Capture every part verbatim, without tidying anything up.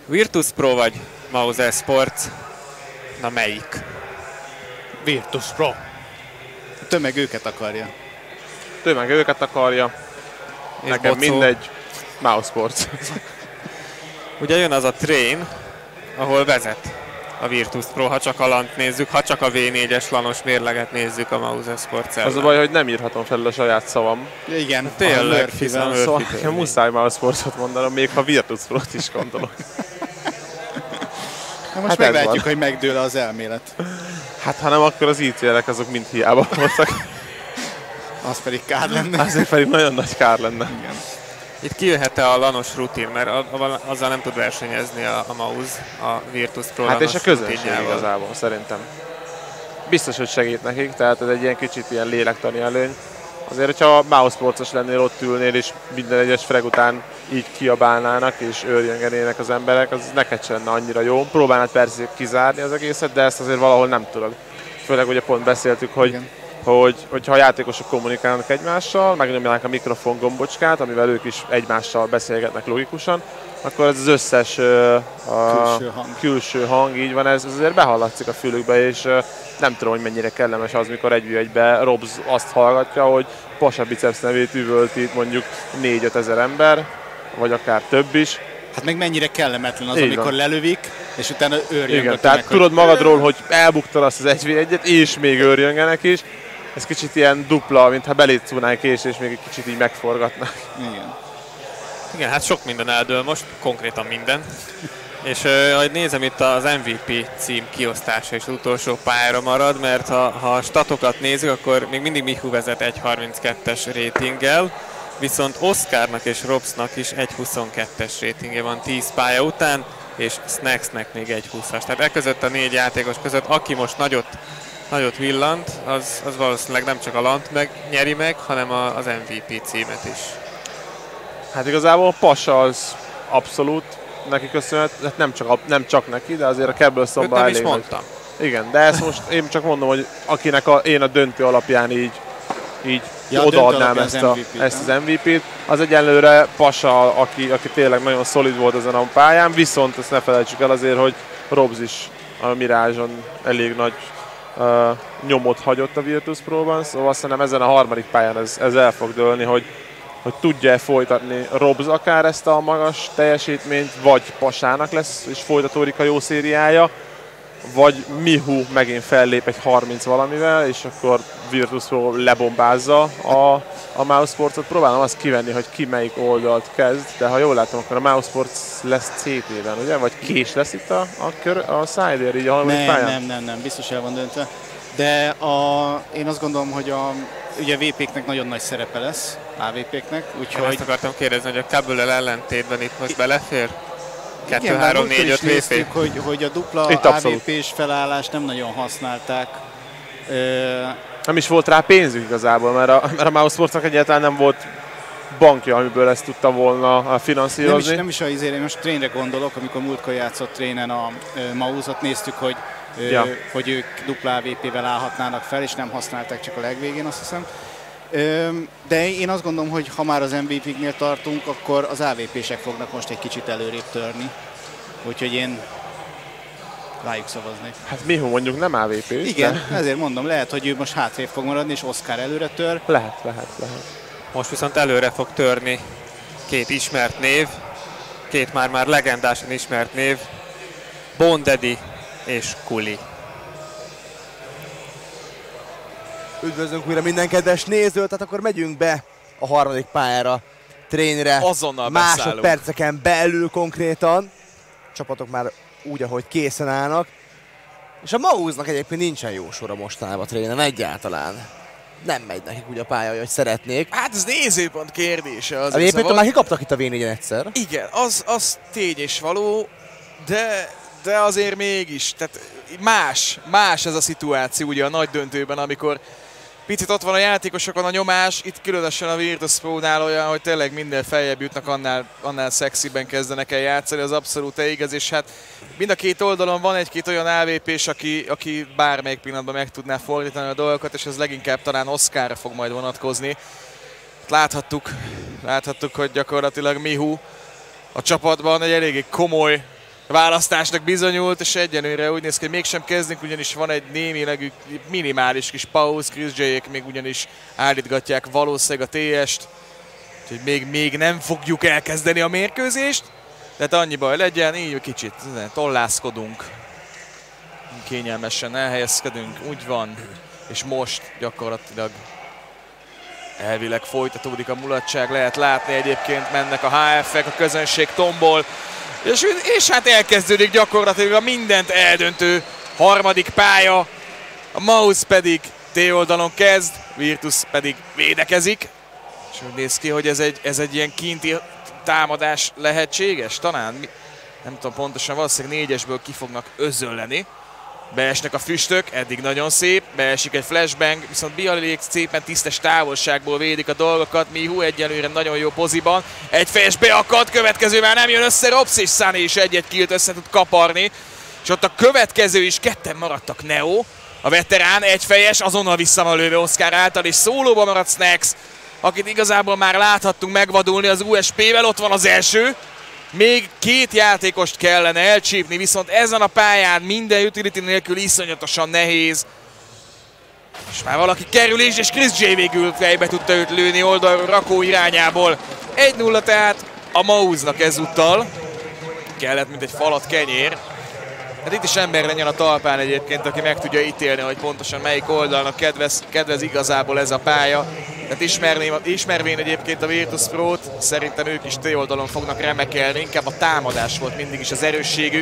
Virtus Pro vagy Mouse Sports? Na melyik? Virtus Pro. A tömeg őket akarja. Tömeg őket akarja. És Nekem Bocó? mindegy. Mouse Sports. Ugye jön az a train, ahol vezet a Virtus Pro, ha csak a lant nézzük, ha csak a vé négyes lanos mérleget nézzük a Mouse Sports ellen. Az a baj, hogy nem írhatom fel a saját szavam. Igen, Tényleg, hiszen Szóval Murphy muszáj Mouse Sportsot mondanom, még ha Virtus Pro-t is gondolok. Na most Hát ez meglátjuk, van. hogy megdől az elmélet. Hát ha nem, akkor az í cé er-ek azok mind hiába voltak. Az pedig kár lenne. Azért pedig nagyon nagy kár lenne. Igen. Itt kijöhet-e a lanos rutin, mert a- a- azzal nem tud versenyezni a, a Mouse, a Virtus Pro Hát lanos és a közönség rutinjával. igazából szerintem. Biztos, hogy segít nekik, tehát ez egy ilyen kicsit ilyen lélektani előny. Azért, hogyha Mouse Sportos lennél, ott ülnél, és minden egyes frag után így kiabálnának, és őrjöngenének az emberek, az neked sem lenne annyira jó. Próbálnád persze kizárni az egészet, de ezt azért valahol nem tudod. Főleg ugye pont beszéltük, hogy, Igen. hogy hogyha a játékosok kommunikálnak egymással, megnyomják a mikrofon gombocskát, amivel ők is egymással beszélgetnek logikusan, akkor ez az összes uh, a Külső hang. külső hang, így van, ez azért behallatszik a fülükbe, és uh, nem tudom, hogy mennyire kellemes az, mikor egy egybe Robs azt hallgatja, hogy Pasa Biceps nevét üvölti itt mondjuk négy-öt ezer ember, vagy akár több is. Hát meg mennyire kellemetlen az, Így amikor van. lelövik, és utána őrjöngenek. Igen, tehát tudod magadról, hogy elbuktad azt az egy vé egyet, és még őrjöngenek is. Ez kicsit ilyen dupla, mintha beléd szúrnál kés, és még egy kicsit így megforgatnak. Igen. Igen, hát sok minden eldől most, konkrétan minden. És uh, ahogy nézem, itt az em vé pé cím kiosztása is az utolsó pályára marad, mert ha, ha a statokat nézzük, akkor még mindig Mihu vezet egy harminckettes ratinggel, viszont Oscarnak és Robsnak is egy huszonkettes ratingje van tíz pálya után, és Snacksnek még egy húszas. Tehát e között a négy játékos között, aki most nagyot, nagyot villant, az, az valószínűleg nem csak a lant meg nyeri meg, hanem a, az em vé pé címet is. Hát igazából Pasa az abszolút neki köszönhet, hát nem csak, a, nem csak neki, de azért a Őt Cablestonban nem elég is nagy. mondtam. Igen, de ezt most én csak mondom, hogy akinek a, én a döntő alapján így, így Ja, odaadnám döntő ezt, alapján a, az em vé pét, ezt az em vé pét, az egyenlőre Pasa, aki, aki tényleg nagyon szolid volt ezen a pályán, viszont ezt ne felejtsük el azért, hogy Robs is a Mirage-on elég nagy uh, nyomot hagyott a Virtus Pro-ban, szóval azt hiszem ezen a harmadik pályán ez, ez el fog dőlni, hogy hogy tudja-e folytatni Robs akár ezt a magas teljesítményt, vagy Pasának lesz és folytatódik a jó szériája, vagy Mihu megint fellép egy harminc valamivel, és akkor Virtus Pro lebombázza a, a Mouse Sports-ot. Próbálom azt kivenni, hogy ki melyik oldalt kezd, de ha jól látom, akkor a Mouse Sports lesz cé té-ben, ugye? Vagy Kés lesz itt a, a, kör, a Sider, így a harmadik Nem, pályán? nem, nem, nem, biztos el van döntve. De a, én azt gondolom, hogy a, ugye vé péknek nagyon nagy szerepe lesz, á vé péknek, Hogy... úgyhogy... Ezt akartam kérdezni, hogy a Cable-el ellentétben itt most belefér? kettő, Igen, három, múltkor négy, is öt vé pé? néztük, hogy, hogy a dupla Itt á abszolút. vé pés felállást nem nagyon használták. Ö, Nem is volt rá pénzük igazából, mert a, mert a Mouse Sportsnak egyáltalán nem volt bankja, amiből ezt tudta volna nem, is, finanszírozni. nem is a izére, én most trénre gondolok, amikor múltkor játszott trénen a ö, Mouse-ot, néztük, hogy, ö, Ja. hogy ők dupla á vé pével állhatnának fel, és nem használták csak a legvégén, azt hiszem. Ö, de én azt gondolom, hogy ha már az em vé pé-knél tartunk, akkor az á vé pések fognak most egy kicsit előrébb törni. Úgyhogy én rájuk szavaznék. Hát Mihu mondjuk nem á vé pé. Igen, ezért mondom, lehet, hogy ő most hátrébb fog maradni, és Oscar előre tör. Lehet, lehet, lehet. Most viszont előre fog törni két ismert név, két már-már legendásan ismert név, Bondedi és Kuli. Üdvözlünk újra minden kedves nézőt, tehát akkor megyünk be a harmadik pályára, trénre. Azonnal beszállunk. Másodperceken belül konkrétan. Csapatok már úgy, ahogy készen állnak. És a Mouse-nak egyébként nincsen jó sora mostanában a trénen egyáltalán. Nem megy nekik úgy a pálya, hogy szeretnék. Hát ez nézőpont kérdése. Az Egyébként szóval... már kikaptak itt a vé négyen egyszer. Igen, az, az tény és való, de, de azért mégis, tehát más, más ez a szituáció ugye a nagy döntőben, amikor picit ott van a játékosokon a nyomás, itt különösen a Virtus Pro-nál olyan, hogy tényleg minden feljebb jutnak, annál, annál szexiben kezdenek el játszani, az abszolút igaz, és hát mind a két oldalon van egy-két olyan á vé pés, aki, aki bármelyik pillanatban meg tudná fordítani a dolgokat, és ez leginkább talán Oscarra fog majd vonatkozni. Láthattuk, láthattuk, hogy gyakorlatilag Mihu a csapatban egy eléggé komoly választásnak bizonyult, és egyenlőre úgy néz ki, hogy mégsem kezdünk, ugyanis van egy némileg minimális kis pauz, Chris J-ék még ugyanis állítgatják valószínűleg a té est, úgyhogy még, még nem fogjuk elkezdeni a mérkőzést, tehát annyi baj legyen, így kicsit tollászkodunk, kényelmesen elhelyezkedünk, úgy van, és most gyakorlatilag elvileg folytatódik a mulatság, lehet látni egyébként, mennek a há ef-ek, a közönség tombol, és, és hát elkezdődik gyakorlatilag a mindent eldöntő harmadik pálya, a Mouse pedig T-oldalon kezd, Virtus pedig védekezik, és úgy néz ki, hogy ez egy, ez egy ilyen kinti támadás lehetséges, talán, nem tudom pontosan, valószínűleg négyesből ki fognak özölleni. Beesnek a füstök, eddig nagyon szép, beesik egy flashbang, viszont Bialék szépen tisztes távolságból védik a dolgokat, Mihu egyelőre nagyon jó poziban, egy fejes beakad, következő már nem jön össze, Robsz és Sunny is egy-egy killt össze tud kaparni, és ott a következő is, ketten maradtak, Neo, a veterán, egy fejes, azonnal vissza van lőve Oscar által, és szólóban maradt Snax, akit igazából már láthattunk megvadulni az u es pé-vel, ott van az első. Még két játékost kellene elcsípni, viszont ezen a pályán minden utility nélkül iszonyatosan nehéz. És már valaki kerülés, és Chris J végül fejbe tudta őt lőni oldalról Rakó irányából. egy nulla tehát a Mouse-nak ezúttal. Kellett, mint egy falat kenyér. Hát itt is ember legyen a talpán egyébként, aki meg tudja ítélni, hogy pontosan melyik oldalnak kedvez, kedvez igazából ez a pálya. Tehát ismerném, ismervén egyébként a Virtus Pro-t, szerintem ők is T-oldalon fognak remekelni, inkább a támadás volt mindig is az erősségük.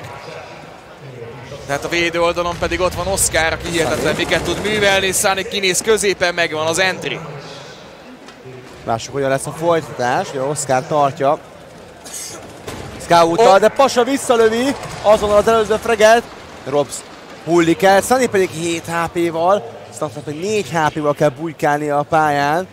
Tehát a védő oldalon pedig ott van Oscar, aki hihetetlen miket tud művelni, Sunny kinéz középen, megvan az entry. Lássuk, hogyan lesz a folytatás, hogy Oscar tartja Scout-tal, oh. De Pasha visszalövi, azonnal az előző freget, Robsz hullik el, Sunny pedig hét há pé-val, Snaxnak pedig négy há pé-val kell bujkálni a pályán.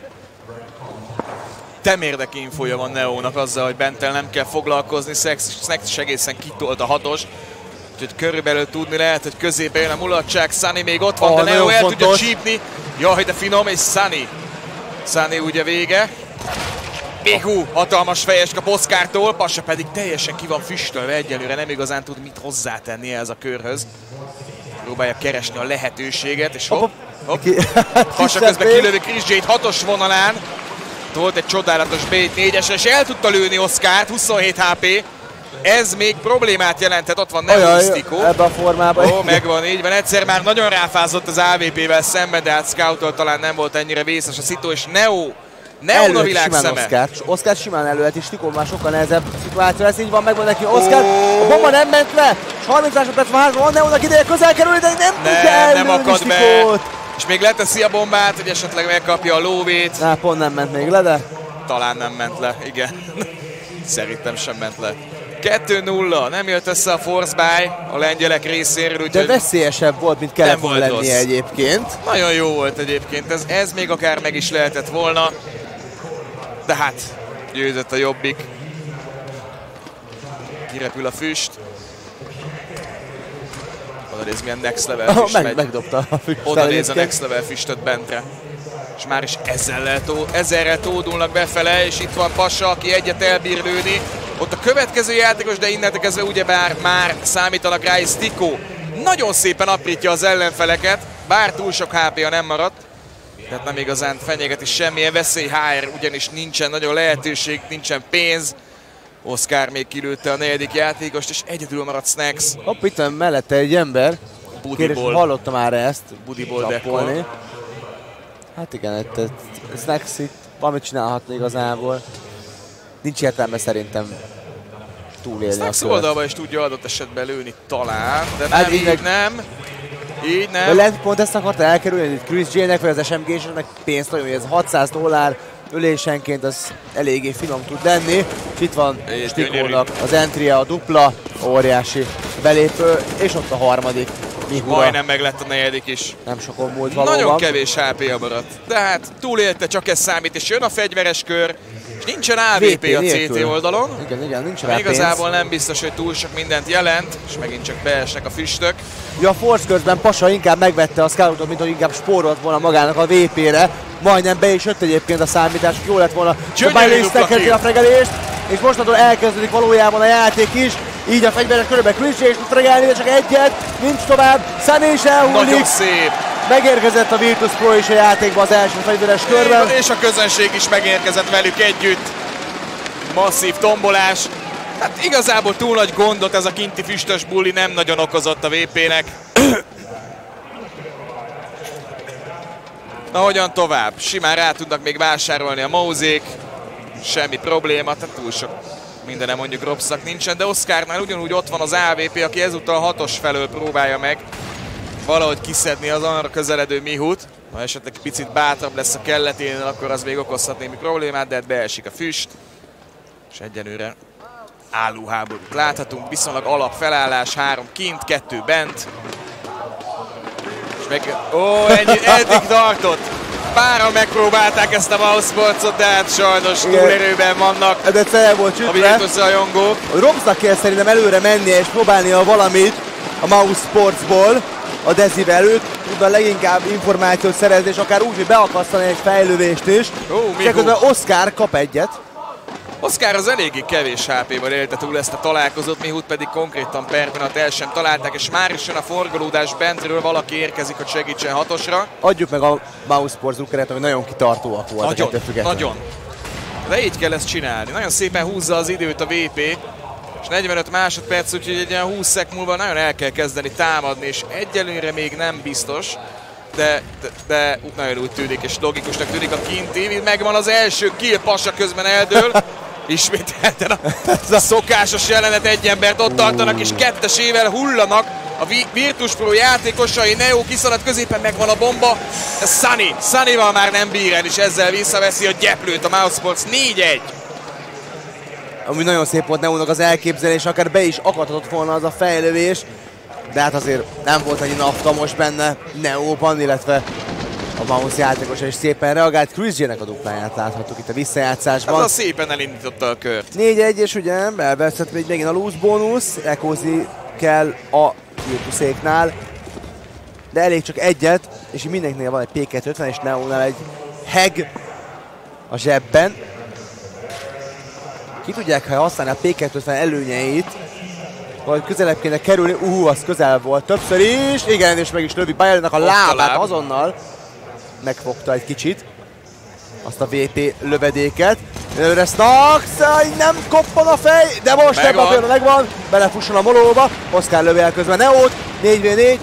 Temérdek infója van Neónak azzal, hogy Bentel nem kell foglalkozni, Snax is egészen kitolt a hatos. Úgyhogy körülbelül tudni lehet, hogy közébe jön a mulatság, Sunny még ott van, oh, de Neo el fontos. Tudja csípni. Jaj, de finom, és Sunny. Sunny ugye vége. Mihu hatalmas fejes kap Oscartól, Pasha pedig teljesen ki van füstölve, egyelőre nem igazán tud mit hozzátenni ez a körhöz. Próbálja keresni a lehetőséget, és hopp, hopp. Pasha közben kilövi Chris J-t hatos vonalán. Volt egy csodálatos bé négyesre, és el tudta lőni Oscart, huszonhét há pé. Ez még problémát jelenthet, ott van Neo Mystico. Ebben a formában. Ó, megvan, így van. Egyszer már nagyon ráfázott az á vé pé-vel szemben, de hát Scout-tól talán nem volt ennyire vészes a szitu, és Neo Neo a világ szeme. Oscar. Oscar simán előtt, és Tikó már sokkal nehezebb szituáció lesz, így van, megvan neki Oscar. Oh. A bomba nem ment le, és harminc másodperc van hátra, van Neónak ideje közel kerül, de nem, nem tudja ellőni nem akad be. És még leteszi a bombát, hogy esetleg megkapja a lóvét. Na, pont nem ment még le, de... Talán nem ment le, igen. Szerintem sem ment le. kettő nulla, nem jött össze a force buy a lengyelek részéről, úgyhogy... De veszélyesebb volt, mint kellett volna lennie egyébként. Nagyon jó volt egyébként, ez, ez még akár meg is lehetett volna. De hát, győzött a jobbik. Kirepül a füst. Oda néz, milyen next level füst meg, megy. Megdobta a füst. Oda néz a next level füstöt bentre. És már is ezzel tó, ezerrel tódulnak befele, és itt van Pasha, aki egyet elbír lőni. Ott a következő játékos, de innentől kezdve ugyebár már számítanak rá, és Tikó nagyon szépen aprítja az ellenfeleket, bár túl sok há pé-a nem maradt. Tehát nem igazán fenyegeti semmilyen veszély, há er ugyanis nincsen nagyon lehetőség, nincsen pénz. Oscar még kilőtte a negyedik játékost, és egyedül maradt Snax. Hopp, itt van mellette egy ember. Budiból. Hallotta már ezt. Budiból dekol. Hát igen, itt, itt Snax itt valamit csinálhatna igazából. Nincs értelme szerintem túlélni. Snax oldalba is tudja adott esetben lőni talán, de nem, hát így meg... nem. Így nem. De lehet pont ezt akarta elkerülni, hogy Chris J-nek vagy az es em gé-snek pénzt nagyon, hogy ez hatszáz dollár ölésenként az eléggé finom tud lenni. És itt van Stikónak az entry-e, a dupla, óriási belépő, és ott a harmadik. Mihura. Majdnem meg lett a negyedik is. Nem sokon múlt valóban. Nagyon kevés há pé-a maradt. De hát túlélte, csak ez számít, és jön a fegyveres kör. És nincsen á vé pé a cé té oldalon. Igen, igen, nincs rá igazából pénz. Nem biztos, hogy túl sok mindent jelent, és megint csak beesnek a füstök. Ja, a force közben Pasha inkább megvette a Scoutot, mint hogy inkább spórolt volna magának a vé pé-re. Majdnem be is jött egyébként a számítás, jó lett volna. Gyönyörű a fregelést, és mostantól elkezdődik valójában a játék is. Így a fegyveres körülbe Christian is tud reagálni, de csak egyet, nincs tovább, Sunny is elhullik. Nagyon szép. Megérkezett a Virtus Pro is a játékba az első fegyveres körben. És a közönség is megérkezett velük együtt. Masszív tombolás. Hát igazából túl nagy gondot ez a kinti füstös bulli nem nagyon okozott a vé pének. Na hogyan tovább? Simán rá tudnak még vásárolni a Mauzék. Semmi probléma, tehát túl sok mindenem mondjuk Robsznak nincsen, de Oscarnál ugyanúgy ott van az á vé pé, aki ezúttal a hatos felől próbálja meg valahogy kiszedni az arra közeledő Mihut. Ha esetleg picit bátrabb lesz a kelleténél, akkor az még okozhat némi problémát, de hát beesik a füst. És egyenőre álló háborút láthatunk, viszonylag alap felállás, három kint, kettő bent. És meg... Ó, ennyi, eddig tartott! Páran megpróbálták ezt a Mousesportsot, de hát sajnos túlerőben vannak de fel volt csütve. A Virtus rajongók. Robsnak kell szerintem előre mennie és próbálnia valamit a Mousesportsból a Dezivel előtt. Tudna leginkább információt szerezni, és akár úgy, hogy beakasztani egy fejlővést is. Ó, és közben Oscar kap egyet. Oscar az eléggé kevés há pével élte túl ezt a találkozót, Mihut pedig konkrétan per pillanat el sem találták, és már is jön a forgolódás bentről, valaki érkezik, hogy segítsen hatosra. Adjuk meg a Mousesports drukkeret, hogy nagyon kitartóak voltak. Nagyon, nagyon. De így kell ezt csinálni. Nagyon szépen húzza az időt a vé pé, és negyvenöt másodperc, úgyhogy egy ilyen húsz szek múlva nagyon el kell kezdeni támadni, és egyelőre még nem biztos. De, de, de nagyon úgy tűnik, és logikusnak tűnik a kinti, megvan az első kill, Pasa közben eldől. Ismételten a, a szokásos jelenet, egy embert ott tartanak, és kettesével hullanak a Virtus Pro játékosai. Neo kiszalad középen, megvan a bomba. Sunny, Sunnyval már nem bír el, és ezzel visszaveszi a gyeplőt a Mousesports. négy egy. Ami nagyon szép volt Neónak az elképzelés, akár be is akadhatott volna az a fejlővés. De hát azért nem volt annyi nafta most benne Neóban, illetve a Mouse játékosa is szépen reagált. Christiannek a dupláját láthattuk itt a visszajátszásban. Ez a szépen elindította a kört. négy egy, és ugye elveszett még megint a lose bónusz. Ekózni kell a Virtuséknál. De elég csak egyet, és mindenkinél van egy pé kettőszázötven, és Neónál egy heg a zsebben. Ki tudják, ha használni a pé kettőszázötven előnyeit, vagy közelebb kéne kerülni. Uhú, az közel volt többször is. Igen, és meg is lövi Bajelnak a lábát azonnal. Megfogta egy kicsit azt a vé pé lövedéket. Előre Snax, nem koppan a fej, de most ebben a pillanatban megvan. Belefusson a molóba, Oscar lövi el közben Neót, négy vé négy.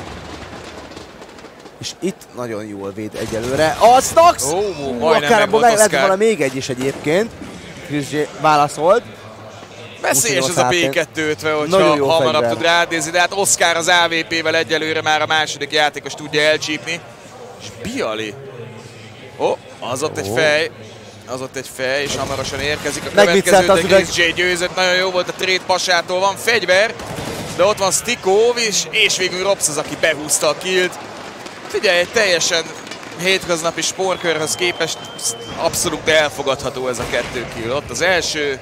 És itt nagyon jól véd egyelőre a Snax. Ó, majdnem meg volt lehet Oscar. volna még egy is egyébként. Chris válaszolt. Veszélyes ez a pé kettőszázötven, hogyha hamarabb fegyver tud rádézni, de hát Oscar az á vé pével egyelőre már a második játékos tudja elcsípni. És Biali. Ó, oh, az ott oh. egy fej. Az ott egy fej, és hamarosan érkezik a következő, de Chris J győzött. Nagyon jó volt a trade Pasától, van fegyver, de ott van Stikov is, és végül Robsz az, aki behúzta a killt. Figyelj, egy teljesen hétköznapi sportkörhöz képest abszolút elfogadható ez a kettő kill. Ott az első.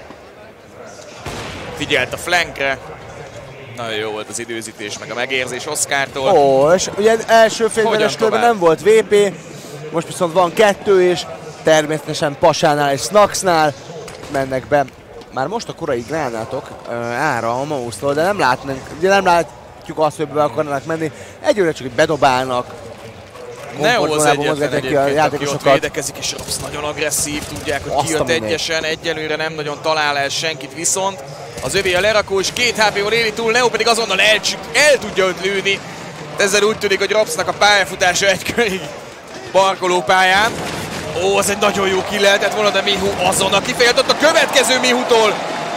Figyelt a flankre. Nagyon jó volt az időzítés, meg a megérzés Oscartól. Ó, és ugye első fegyveres körben nem volt vé pé, most viszont van kettő is, természetesen Pasánál és Snaxnál mennek be. Már most a korai gránátok uh, ára a Mouse-tól, de nem látnánk, ugye nem látjuk azt, hogy be akarnak menni. Egyőre csak bedobálnak. Neo az egyetlen egyébként, aki ott védekezik, és Robsz nagyon agresszív, tudják, hogy kijött egyesen, egyelőre nem nagyon talál el senkit, viszont az övé a lerakó, és két há péval éli túl, Neo pedig azonnal el, el tudja őt lőni. Ezzel úgy tűnik, hogy Robsznak a pályafutása egy körig parkoló pályán. Ó, az egy nagyon jó kill lehetett volna, de Mihu azonnal kifejezott a következő Mihutól.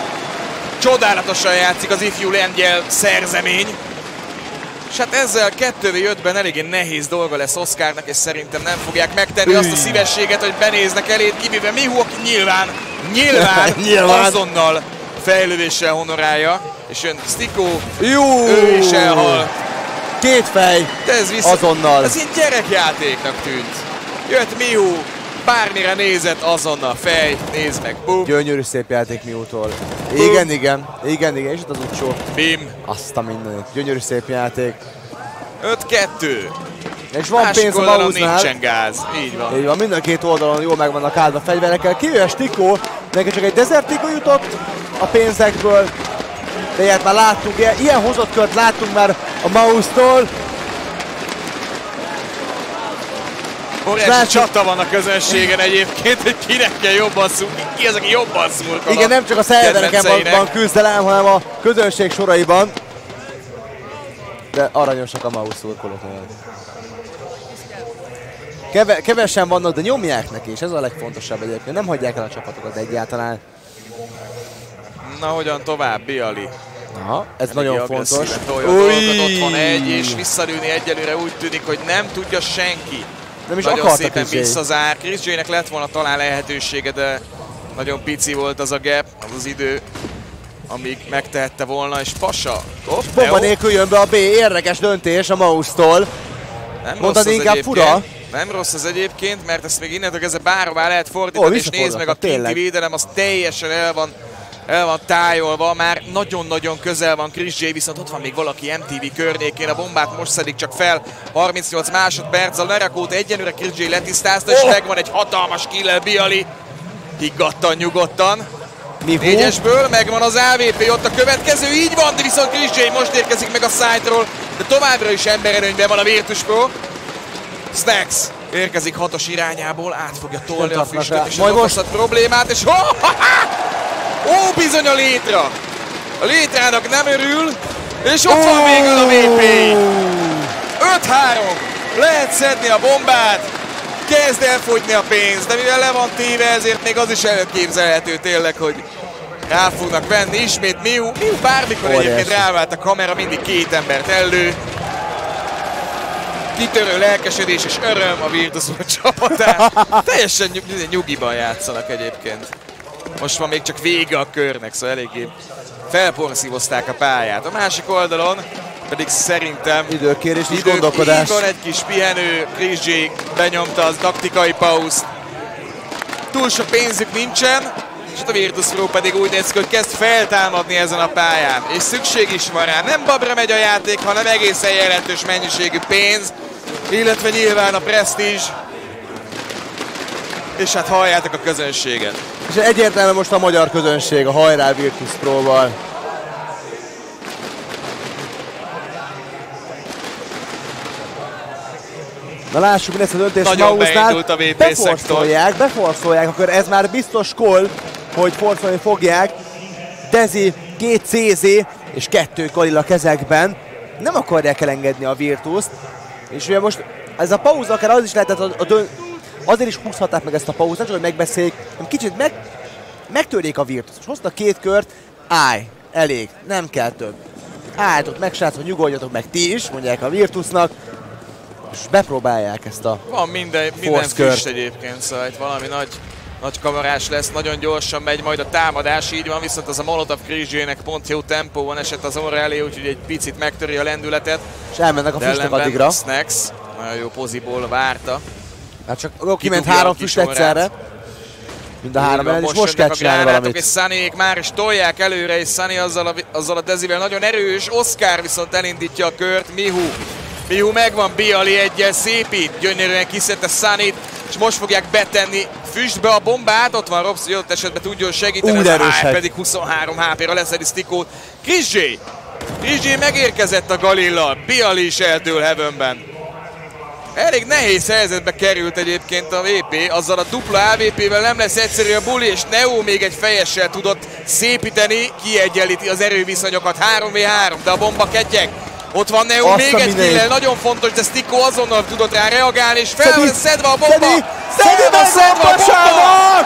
Csodálatosan játszik az ifjú lengyel szerzemény. És hát ezzel kettő vé ötben eléggé nehéz dolga lesz Oscarnak, és szerintem nem fogják megtenni azt a szívességet, hogy benéznek eléd, kivéve Mihu, aki nyilván, nyilván, nyilván azonnal fejlővéssel honorálja. És jön Stiko, Jú, ő is elhal. Két fej, de ez viszont, azonnal. Ez ilyen gyerekjátéknak tűnt. Jött Mihu, bármire nézett, azonnal fej, nézd meg, bum. Gyönyörű szép játék Mihutól. Igen, igen, igen, igen, és itt az utcsó. Bim. Azt a mindenit, gyönyörű szép játék. öt kettő. És van másik pénz a Mouse-nál. Nincsen gáz, így van. Így van, mind a két oldalon jól meg vannak áldva fegyverekkel. Kijöjjön Stiko, neki csak egy Desert Eagle jutott a pénzekből. de ilyet már láttunk, ilyen, ilyen hozott kört láttunk már a Mouse-tól. Óriási csata van a közönségen egyébként, hogy kinek kell jobban szurkolni, ki az, aki jobban szurkol. Igen, nem csak a szervereken van, van küzdelem, hanem a közönség soraiban. De aranyosak a Mouse szurkolók. Keve, kevesen vannak, de nyomják neki, és ez a legfontosabb egyébként. Nem hagyják el a csapatokat egyáltalán. Na, hogyan tovább, Bialy? Aha, ez Elég nagyon fontos. Ott van egy, és visszalőni egyelőre úgy tűnik, hogy nem tudja senki. Nem is nagyon akarta szépen Chris J. visszazár. Chris J-nek lett volna talán lehetősége, de nagyon pici volt az a gap, az az idő, amíg megtehette volna, és Pasha. Hopp, bomba nélkül jön be a B, érdekes döntés a Mouse-tól. Mondtad inkább fura? Nem rossz az egyébként, mert ezt még innentől kezdve bárhová lehet fordítani, és nézd meg a kinti védelem, az teljesen el van, el van tájolva, már nagyon-nagyon közel van Chris J, viszont ott van még valaki em té vé környékén, a bombát most szedik csak fel, harmincnyolc másodperc, a lerakót egyenlőre Chris J letisztázta, és oh! megvan egy hatalmas kill-el Bialy, higgadtan, nyugodtan. Négyesből megvan az á vé pé, ott a következő, így van, de viszont Chris J most érkezik meg a site-ról, de továbbra is emberelőnyben van a Virtus Pro. Snacks érkezik hatos irányából, át fogja tolni a füstöt és az okozhat problémát, és oh, ó, bizony a létra! A létrának nem örül, és ott van végül a vé pé! öt három, lehet szedni a bombát, kezd elfogyni a pénz, de mivel le van téve, ezért még az is elképzelhető tényleg, hogy rá fognak venni. Ismét Miu, Miu bármikor egyébként rávált a kamera, mindig két embert elő. Kitörő lelkesedés és öröm a Virtus csapatán. Teljesen nyug, nyugiban játszanak egyébként. Most van még csak vége a körnek, szóval eléggé felporszívozták a pályát. A másik oldalon pedig szerintem időkérés, idő, gondolkodás. Így van egy kis pihenő, Chris J benyomta az taktikai pauszt. Túl sok pénzük nincsen, és a Virtus Pro pedig úgy néz ki, hogy kezd feltámadni ezen a pályán. És szükség is van rá. Nem babra megy a játék, hanem egészen jelentős mennyiségű pénz, illetve nyilván a presztízs. És hát halljátok a közönséget. És egyértelműen most a magyar közönség a hajrá Virtus Pro-val. Na lássuk, mi lesz a döntés Mouse-nál. Beforszolják, beforszolják, akkor ez már biztos call, hogy forszolni fogják. Dezi, két cé zé és kettő Kalila kezekben. Nem akarják elengedni a Virtust. És ugye most ez a pauza, akár az is lehetett, a, a dön... azért is húzhatták meg ezt a pauzát, csak hogy megbeszéljék, hanem kicsit meg... megtörjék a Virtus. És hoztak két kört, állj, elég, nem kell több. Álljatok meg, srácok, nyugodjatok meg ti is, mondják a Virtusnak. És bepróbálják ezt a Van minden, minden füst egyébként, szóval itt valami nagy, nagy kavarás lesz, nagyon gyorsan megy majd a támadás, így van, viszont az a Molotov Chris J-nek pont jó tempóban esett az orra elé, úgyhogy egy picit megtöri a lendületet. És elmennek a füstek addigra. Snacks nagyon jó poziból várta. Hát csak kiment három füst egyszerre. Mind a három ellen, és most kell csinálni valamit. És Sunnyék már is tolják előre, és Sunny azzal a, azzal a Dezivel nagyon erős, Oscar viszont elindítja a kört, Mihu. Mihu megvan, Bialy egyel szépít, gyönyörűen kiszedte Sunnyt, és most fogják betenni füstbe a bombát, ott van Robsz, hogy ott esetben tudjon segíteni, Úgy ez a há pedig huszonhárom há pé-ra leszedi Stikót. Chris J! Chris J megérkezett a Galillal, Bialy is eldől Heavenben. Elég nehéz helyzetbe került egyébként a vé pé, azzal a dupla á vé pé-vel nem lesz egyszerű a buli, és Neo még egy fejessel tudott szépíteni, kiegyenlíti az erőviszonyokat, három vé három, de a bomba ketyeg. Ott van Neo, azt még egy kill, nagyon fontos, de Stikó azonnal tudott rá reagálni, és fel van szedve a bomba! Szedi meg szedve a bomba!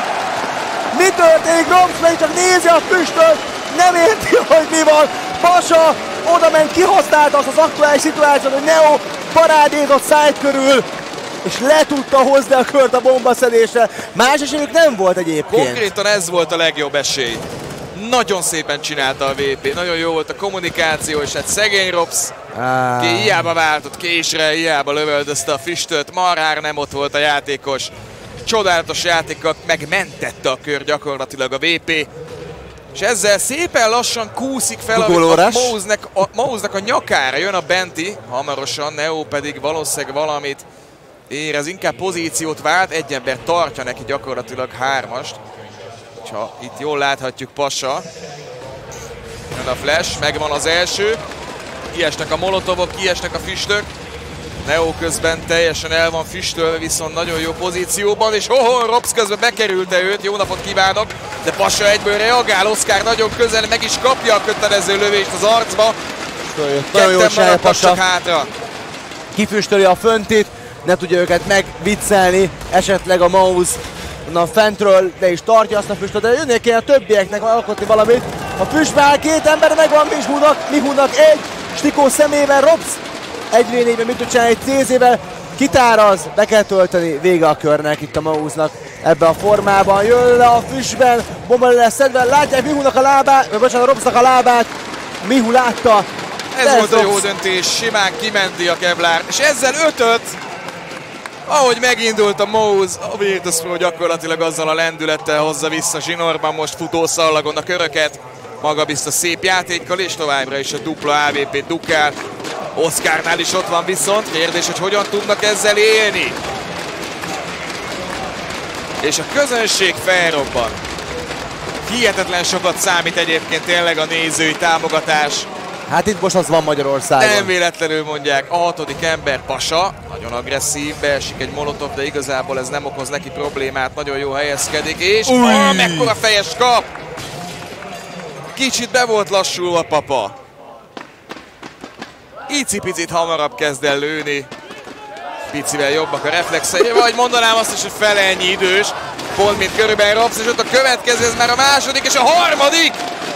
Mi történik? Romsplay csak nézi a füstöt, nem érti, hogy mi van. Pasha oda ment, kihasználta azt az aktuális szituációt, hogy Neo parádézott side körül, és le tudta hozni a kört a bombaszedésre. Más esélyük nem volt egyébként. Konkrétan ez volt a legjobb esély. Nagyon szépen csinálta a vé pé, nagyon jó volt a kommunikáció, és hát szegény Robsz, ah. ki hiába váltott késre, hiába lövöldözte a füstöt, marhára nem ott volt a játékos. Csodálatos játékkal megmentette a kör gyakorlatilag a vé pé. És ezzel szépen lassan kúszik fel a, a Mouse-nek a, Mouse-nek a nyakára. Jön a Benti, hamarosan, Neo pedig valószínűleg valamit érez, inkább pozíciót vált, egy ember tartja neki gyakorlatilag hármast. Ha itt jól láthatjuk Pasha. Jön a flash, megvan az első. Kiesnek a molotovok, kiesnek a füstök. Neo közben teljesen el van füstölve, viszont nagyon jó pozícióban, és hoho, Robsz közben bekerülte őt, jó napot kívánok, de Pasha egyből reagál, Oszkár nagyon közel, meg is kapja a kötelező lövést az arcba. Nagyon jól csinálja Pasha. Hátra. Kifüstöli a föntit, ne tudja őket megviccelni, esetleg a Maus onnan fentről le is tartja azt a füstöt, de jönnék kéne a többieknek alkotni valamit. A füstbe áll két ember, megvan Mihunak, Mihunak egy, Stikó szemével, Robsz egy vé négyben mit tud csinálni, egy cé zével, kitáraz, be kell tölteni, vége a körnek itt a Mausnak ebben a formában, jön le a füstben, bomba le lesz szedve, látják Mihunak a lábát, vagy bocsánat, Robsznak a lábát, Mihu látta. Ez, ez volt a jó döntés, simán kimenti a Kevlar, és ezzel ötöt, ahogy megindult a Maus, a Virtus Pro gyakorlatilag azzal a lendülettel hozza vissza zsinórban most futószallagon a köröket, magabiztos szép játékkal, és továbbra is a dupla á vé pé dukál. Oszkárnál is ott van viszont, kérdés, hogy hogyan tudnak ezzel élni. És a közönség felrobban. Hihetetlen sokat számít egyébként tényleg a nézői támogatás. Hát itt most az van Magyarországon. Nem véletlenül mondják, a hatodik ember Pasha, nagyon agresszív, beesik egy molotov, de igazából ez nem okoz neki problémát, nagyon jó helyezkedik, és oh, mekkora fejes kap! Kicsit be volt lassulva Papa. Icipicit hamarabb kezd el lőni. Picivel jobbak a reflexei, vagy mondanám azt is, hogy fele ennyi idős. Pont mint körülbelül Robsz, és ott a következő, ez már a második és a harmadik!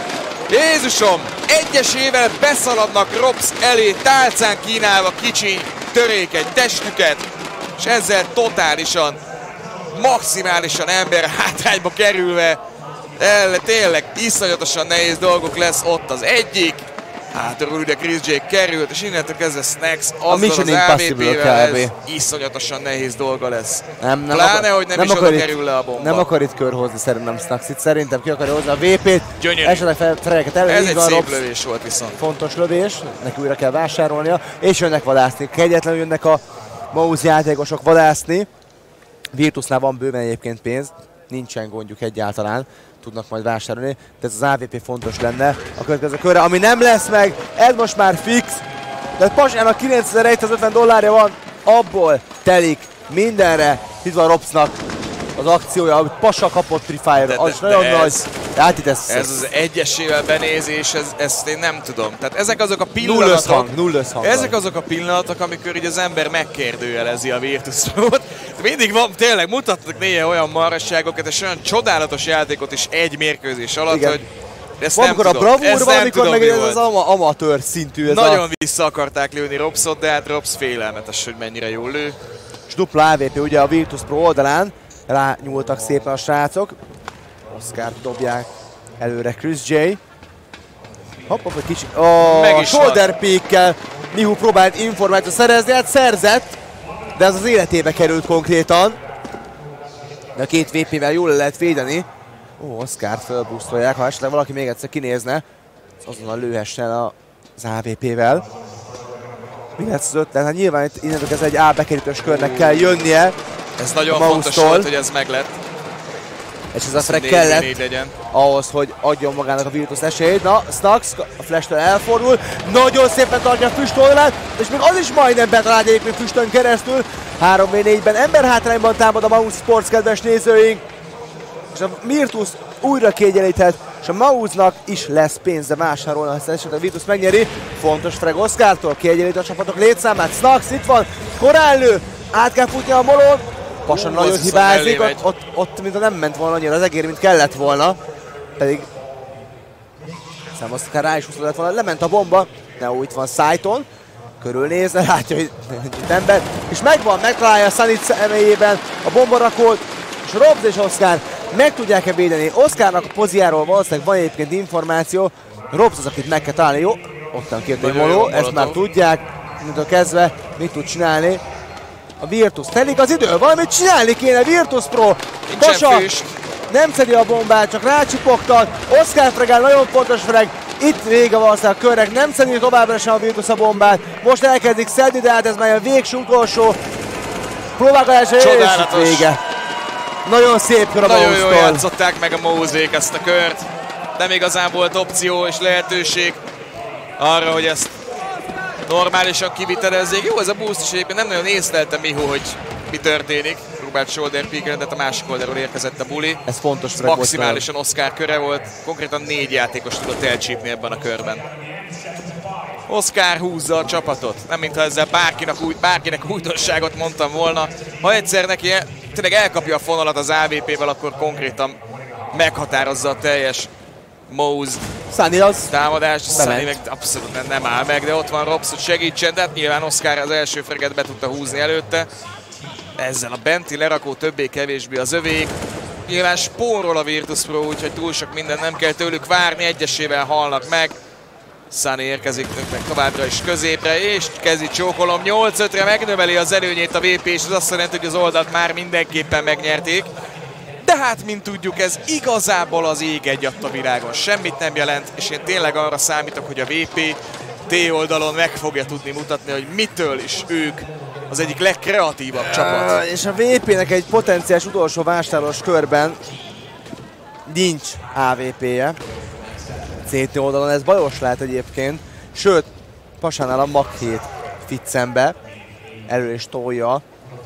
Jézusom! Egyesével beszaladnak Robsz elé, tálcán kínálva kicsi, törékeny testüket, és ezzel totálisan, maximálisan ember hátrányba kerülve, el, tényleg iszonyatosan nehéz dolgok lesz ott az egyik. Hátról ugye Chris Jake került, és innentől kezdve Snacks azzal az á vé pével ez iszonyatosan nehéz dolga lesz. Nem, nem Pláne, akar, hogy nem, nem is oda kerül le a bomba. Nem akar itt körhozni szerintem Snacks, itt szerintem ki akarja hozni a vé pét. Gyönyörű. Esetleg feleket elő. Ez egy szép Robsz. Lövés volt viszont. Fontos lövés, neki újra kell vásárolnia, és jönnek vadászni. Kegyetlenül jönnek a Maus játékosok vadászni. Virtusnál van bőven egyébként pénz, nincsen gondjuk egyáltalán. Tudnak majd vásárolni, de ez az á vé pé fontos lenne a következő körre, ami nem lesz meg, ez most már fix, de Pasának kilencezer-százötven dollárja van, abból telik mindenre, itt van Robsznak az akciója, amit Pasha kapott Free Fire, az de, nagyon de nagy, ez, hát itt ez, ez az egyesével benézés, ez, ezt én nem tudom, tehát ezek azok a pillanatok, null összhang, null összhang ezek azok a pillanatok, amikor így az ember megkérdőjelezi a Virtus Pro-t. Mindig van, tényleg mutatnak néha olyan marasságokat és olyan csodálatos játékot is egy mérkőzés alatt, igen. Hogy ezt van, nem amikor tudom, a bravúr van, amikor tudom, meg ez az ama amatőr szintű. Ez nagyon a... vissza akarták lőni Robszot, de hát Robsz félelmetes, hogy mennyire jól lő. És dupla á vé pé ugye a Virtus Pro oldalán, rányúltak szépen a srácok. Oszkár dobják előre Chris J. Hopp, hopp, egy kicsi... Oh, shoulder peak-kel Mihu próbált információt szerezni, hát szerzett, de ez az életébe került konkrétan. De a két vé pével jól lehet védeni. Ó, Oszkárt fölbusztolják, ha esetleg valaki még egyszer kinézne, azonnal lőhessen az á vé pével. Mi lesz az ötlet? Hát nyilván itt innentől ez egy A bekerítős körnek kell jönnie. Ez nagyon fontos volt, hogy ez meglett. És ez a frag kellett ahhoz, hogy adjon magának a Virtus esélyt. Na, Snacks a flashtől elfordul, nagyon szépen tartja a füst oldalát, és még az is majdnem betalálja egyébként füstön keresztül. három vé négyben ember hátrányban támad a Maus Sports kedves nézőink. És a Virtus újra kiegyenlíthet, és a Mausnak is lesz pénze vásárolni, ha ezt esetleg a Virtus megnyeri. Fontos frag Oszkártól, kiegyenlít a csapatok létszámát. Snacks itt van, korán lő, át kell futni a molon. Pasha nagyon hibázik, ott, ott, ott mintha nem ment volna annyira az egér, mint kellett volna. Pedig szám azt akár rá is húszva lett volna, lement a bomba. Neo itt van Szájton, körülnézve, látja, hogy nincs ember. És megvan, megtalálja a Sunny személyében a bombarakót, és Robsz és Oszkár meg tudják-e védeni. Oszkárnak a poziáról valószínűleg van egyébként információ. Robsz az, akit meg kell találni. Jó, ottan kért egy moló, ezt már tudják. Mindentől kezdve mit tud csinálni. A Virtus telik az idő, valamit csinálni kéne, Virtus Pro. Pasha nem szedi a bombát, csak rácsipogtat. Oszkár fregál, nagyon fontos frag. Itt vége valószínűleg a körnek, nem szedi továbbra sem a Virtus a bombát. Most elkezdik szedni, de hát ez már a végső utolsó próbálkozása, és itt vége. Nagyon szép kör a Maustól. Nagyon jól játszották meg a Mauzék ezt a kört. nem igazán volt opció és lehetőség arra, hogy ezt normálisan kivitelezzék. Jó, ez a boost is egyébként nem nagyon észlelte Mihu, hogy mi történik. Próbált shoulder peak-re, de a másik oldalról érkezett a buli. Ez fontos. Ez maximálisan Oscar köre volt. Konkrétan négy játékos tudott elcsípni ebben a körben. Oscar húzza a csapatot. Nem mintha ezzel bárkinek, új, bárkinek újdonságot mondtam volna. Ha egyszer neki tényleg elkapja a fonalat az á vé pé-vel, akkor konkrétan meghatározza a teljes Mouse Sunny az támadást. Sunny meg abszolút nem, nem áll meg, de ott van Robsz, hogy segítsen, de hát nyilván Oscar az első freget be tudta húzni előtte. Ezzel a benti lerakó többé-kevésbé az övék. Nyilván spórol a Virtus Pro, úgyhogy túl sok minden nem kell tőlük várni, egyesével halnak meg. Sunny érkezik meg továbbra is középre, és kezdi csókolom. nyolc ötre megnöveli az előnyét a vé pé, és ez azt jelenti, hogy az oldalt már mindenképpen megnyerték. De hát, mint tudjuk, ez igazából az ég egyatt a világon. Semmit nem jelent, és én tényleg arra számítok, hogy a vé pé té oldalon meg fogja tudni mutatni, hogy mitől is ők az egyik legkreatívabb csapat. Uh, és a vé pének egy potenciális utolsó vásárlós körben nincs á vé pé-je. cé té oldalon ez bajos lehet egyébként. Sőt, Pasánál a Mach hét Fitzenbe. Elő is tolja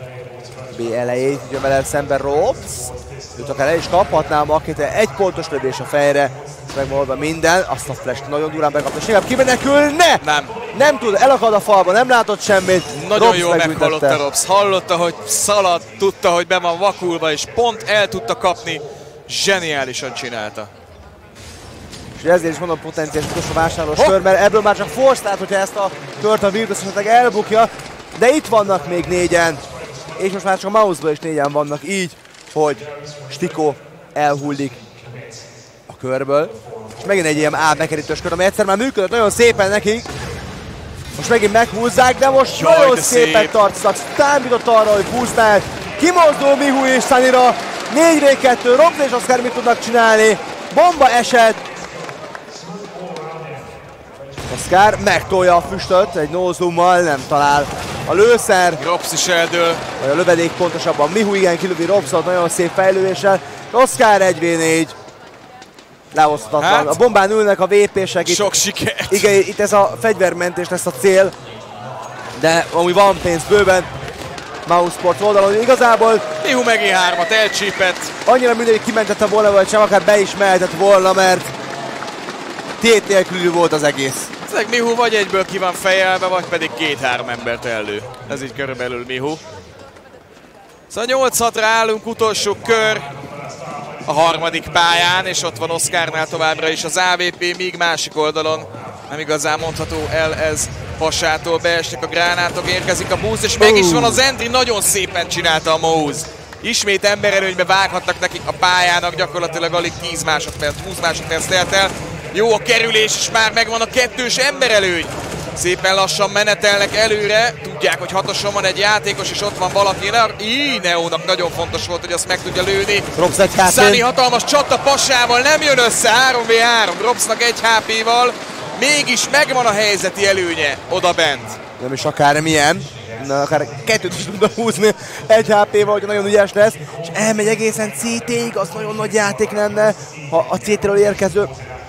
B elejét, ugye vele szemben Robsz. Őt akár el is kaphatná a Mach hét, egy pontos lövés a fejre, és megvan minden. Azt a flash nagyon durán bekapta, és inkább kimenekülne! Nem. Nem tud, elakad a falba, nem látott semmit. Nagyon Robsz jól meghallotta Robsz. Hallotta, hogy szalad, tudta, hogy be van vakulva, és pont el tudta kapni. Zseniálisan csinálta. És ezért is mondom potenciális utolsó vásárlós kör, mert ebből már csak force lehet, hogyha ezt a kört a Virtus esetleg elbukja. De itt vannak még négyen, és most már csak a Mouse-ból is négyen vannak, így, hogy Stikó elhullik a körből. És megint egy ilyen ábmekerítős kör, ami egyszer már működött nagyon szépen nekik. Most megint meghúzzák, de most Jaj, nagyon de szépen szép. tartoztak. Számított arra, hogy pusztál. Kimozdul Mihu és Sunnyra. négy kettő, Robsz és Oscar mit tudnak csinálni. Bomba eset. Oscar megtolja a füstöt, egy no-zoommal nem talál a lőszer. Robsz is eldől. Vagy a lövedék pontosabban. Mihu igen kilövi Robszot nagyon szép fejlővéssel. Oscar egy vé négy. Lehozhatatlan. Hát, a bombán ülnek a vé pések. Sok sikert. Igen, itt ez a fegyvermentés lesz a cél. De amúgy van pénz bőven. Mouse Sports oldalon igazából. Mihu megint hármat elcsípett. Annyira mindegy, hogy kimentette volna, vagy sem akár be is mehetett volna, mert tét nélkülű volt az egész. Ezek Mihu vagy egyből ki van fejelve, vagy pedig két-három embert elő. Ez így körülbelül Mihu. Szóval nyolc hatra állunk, utolsó kör a harmadik pályán, és ott van Oscarnál továbbra is az á vé pé, míg másik oldalon nem igazán mondható el ez Pasától, beesnek a gránátok, érkezik a boost, és meg is van az entry, nagyon szépen csinálta a Mouse. Ismét emberelőnybe vághattak nekik a pályának, gyakorlatilag alig tíz másodperc, húsz másodperc telt el. Jó a kerülés, és már megvan a kettős emberelőny. Szépen lassan menetelnek előre, tudják, hogy hatoson van egy játékos, és ott van valaki. Így Neónak nagyon fontos volt, hogy azt meg tudja lőni. Sunny hatalmas csata Pasával, nem jön össze, három vé három, Robsznak egy há pé-val. Mégis megvan a helyzeti előnye oda bent. Nem is akármilyen, na, akár kettőt is tudna húzni egy há pé-val, hogy nagyon ügyes lesz. És elmegy egészen cé té-ig, az nagyon nagy játék lenne, ha a cé té-ről érkező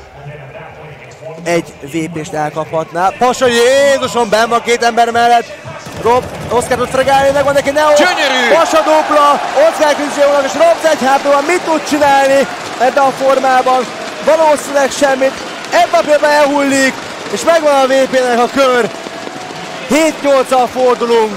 egy vé pést elkaphatná. Pasa, Jézusom, benn van két ember mellett. Rob, Oscar tud fregálni, megvan neki Neo. Gyönyörű! Pasa dupla, Oscar küzdőjónak, és Robsz egy há pé-val mit tud csinálni ebben a formában? Valószínűleg semmit. Ebben a pillanatban elhullik, és megvan a vé pé-nek a kör. hét nyolccal fordulunk.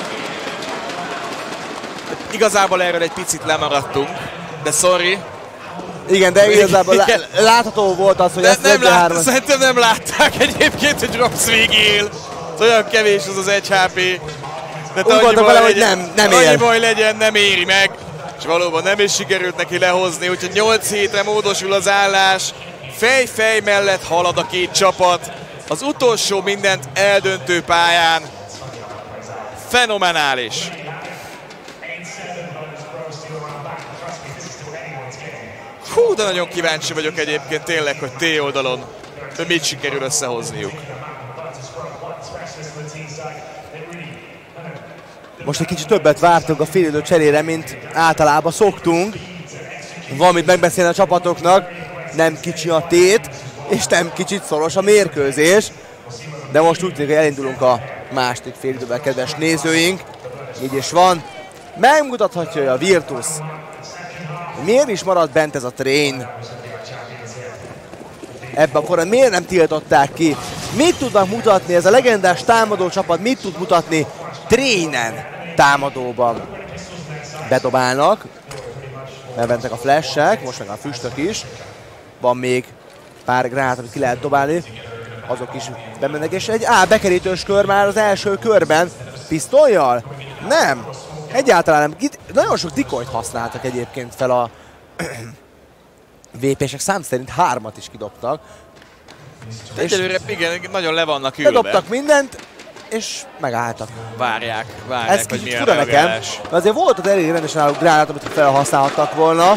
Igazából erről egy picit lemaradtunk, de sorry. Igen, de igazából lá látható volt az, hogy de ezt nem lát, hárman... Szerintem nem látták egyébként, hogy Robsz végél. Olyan kevés az az egy há pé. De annyi baj, hogy nem, nem ér. Annyi baj legyen, nem éri meg. És valóban nem is sikerült neki lehozni, úgyhogy nyolc hétre módosul az állás. Fej-fej mellett halad a két csapat. Az utolsó mindent eldöntő pályán. Fenomenális. Hú, de nagyon kíváncsi vagyok egyébként tényleg, hogy T oldalon mit sikerül összehozniuk. Most egy kicsit többet vártunk a félidő cserére, mint általában szoktunk. Valamit megbeszélni a csapatoknak. nem kicsi a tét, és nem kicsit szoros a mérkőzés. De most úgy tűnik, hogy elindulunk a második félidőben, kedves nézőink. Így is van. Megmutathatja a Virtus. Miért is maradt bent ez a Train? Ebben a korban miért nem tiltották ki? Mit tudnak mutatni ez a legendás támadó csapat? Mit tud mutatni Trainen támadóban? Bedobálnak. Beventek a flashek, most meg a füstök is. Van még pár gránát, amit ki lehet dobálni. Azok is bemennek, és egy á, bekerítős kör már az első körben. Pisztolyjal? Nem. Egyáltalán nem. Itt nagyon sok dikolyt használtak egyébként fel a vé pések, szám szerint hármat is kidobtak. Egyelőre igen, nagyon le vannak ülve. Bedobtak mindent, és megálltak. Várják, várják, Ez hogy kicsit milyen fura nekem, reagálás. de azért volt ott elég rendesen álló gránát, amit felhasználhattak volna.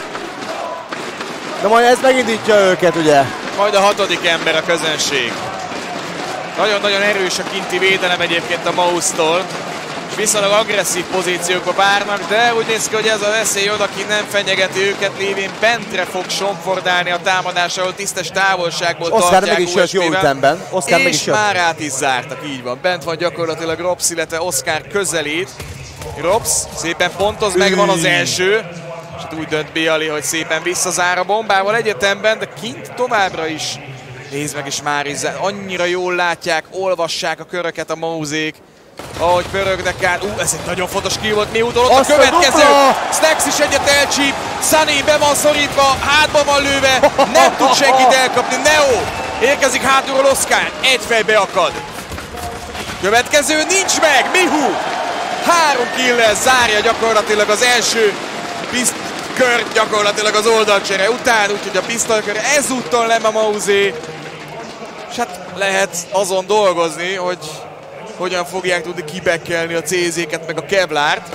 De majd ez megindítja őket, ugye? Majd a hatodik ember a közönség. Nagyon-nagyon erős a kinti védelem egyébként a Mouse-tól. És viszonylag agresszív pozíciókba várnak, de úgy néz ki, hogy ez a veszély oda, ki nem fenyegeti őket, lévén bentre fog somfordálni a támadás, ahol tisztes távolságból Oscar tartják meg is jött jó ütemben. Oscar meg is és jött. már át is zártak, így van. Bent van gyakorlatilag Robsz, illetve Oscar közelít. Robsz szépen pontoz, megvan az első. És hát úgy dönt Bialy, hogy szépen visszazár a bombával egyetemben, de kint továbbra is. Nézd meg, és már is annyira jól látják, olvassák a köröket a Mouse-ék. Ahogy pörögnek át. Ú, ez egy nagyon fontos kill volt. Miutól ott a következő. Snax is egyet elcsíp. Sunny be van szorítva, hátba van lőve. Nem tud senkit elkapni. Neo érkezik hátulról Oscar. Egy fejbe akad. Következő nincs meg. Mihu három kill-lel zárja gyakorlatilag az első kör, gyakorlatilag az oldalcsere után, úgyhogy a pisztolykör ezúttal nem a Mouse. És hát lehet azon dolgozni, hogy hogyan fogják tudni kibekkelni a cé zéket meg a Kevlárt.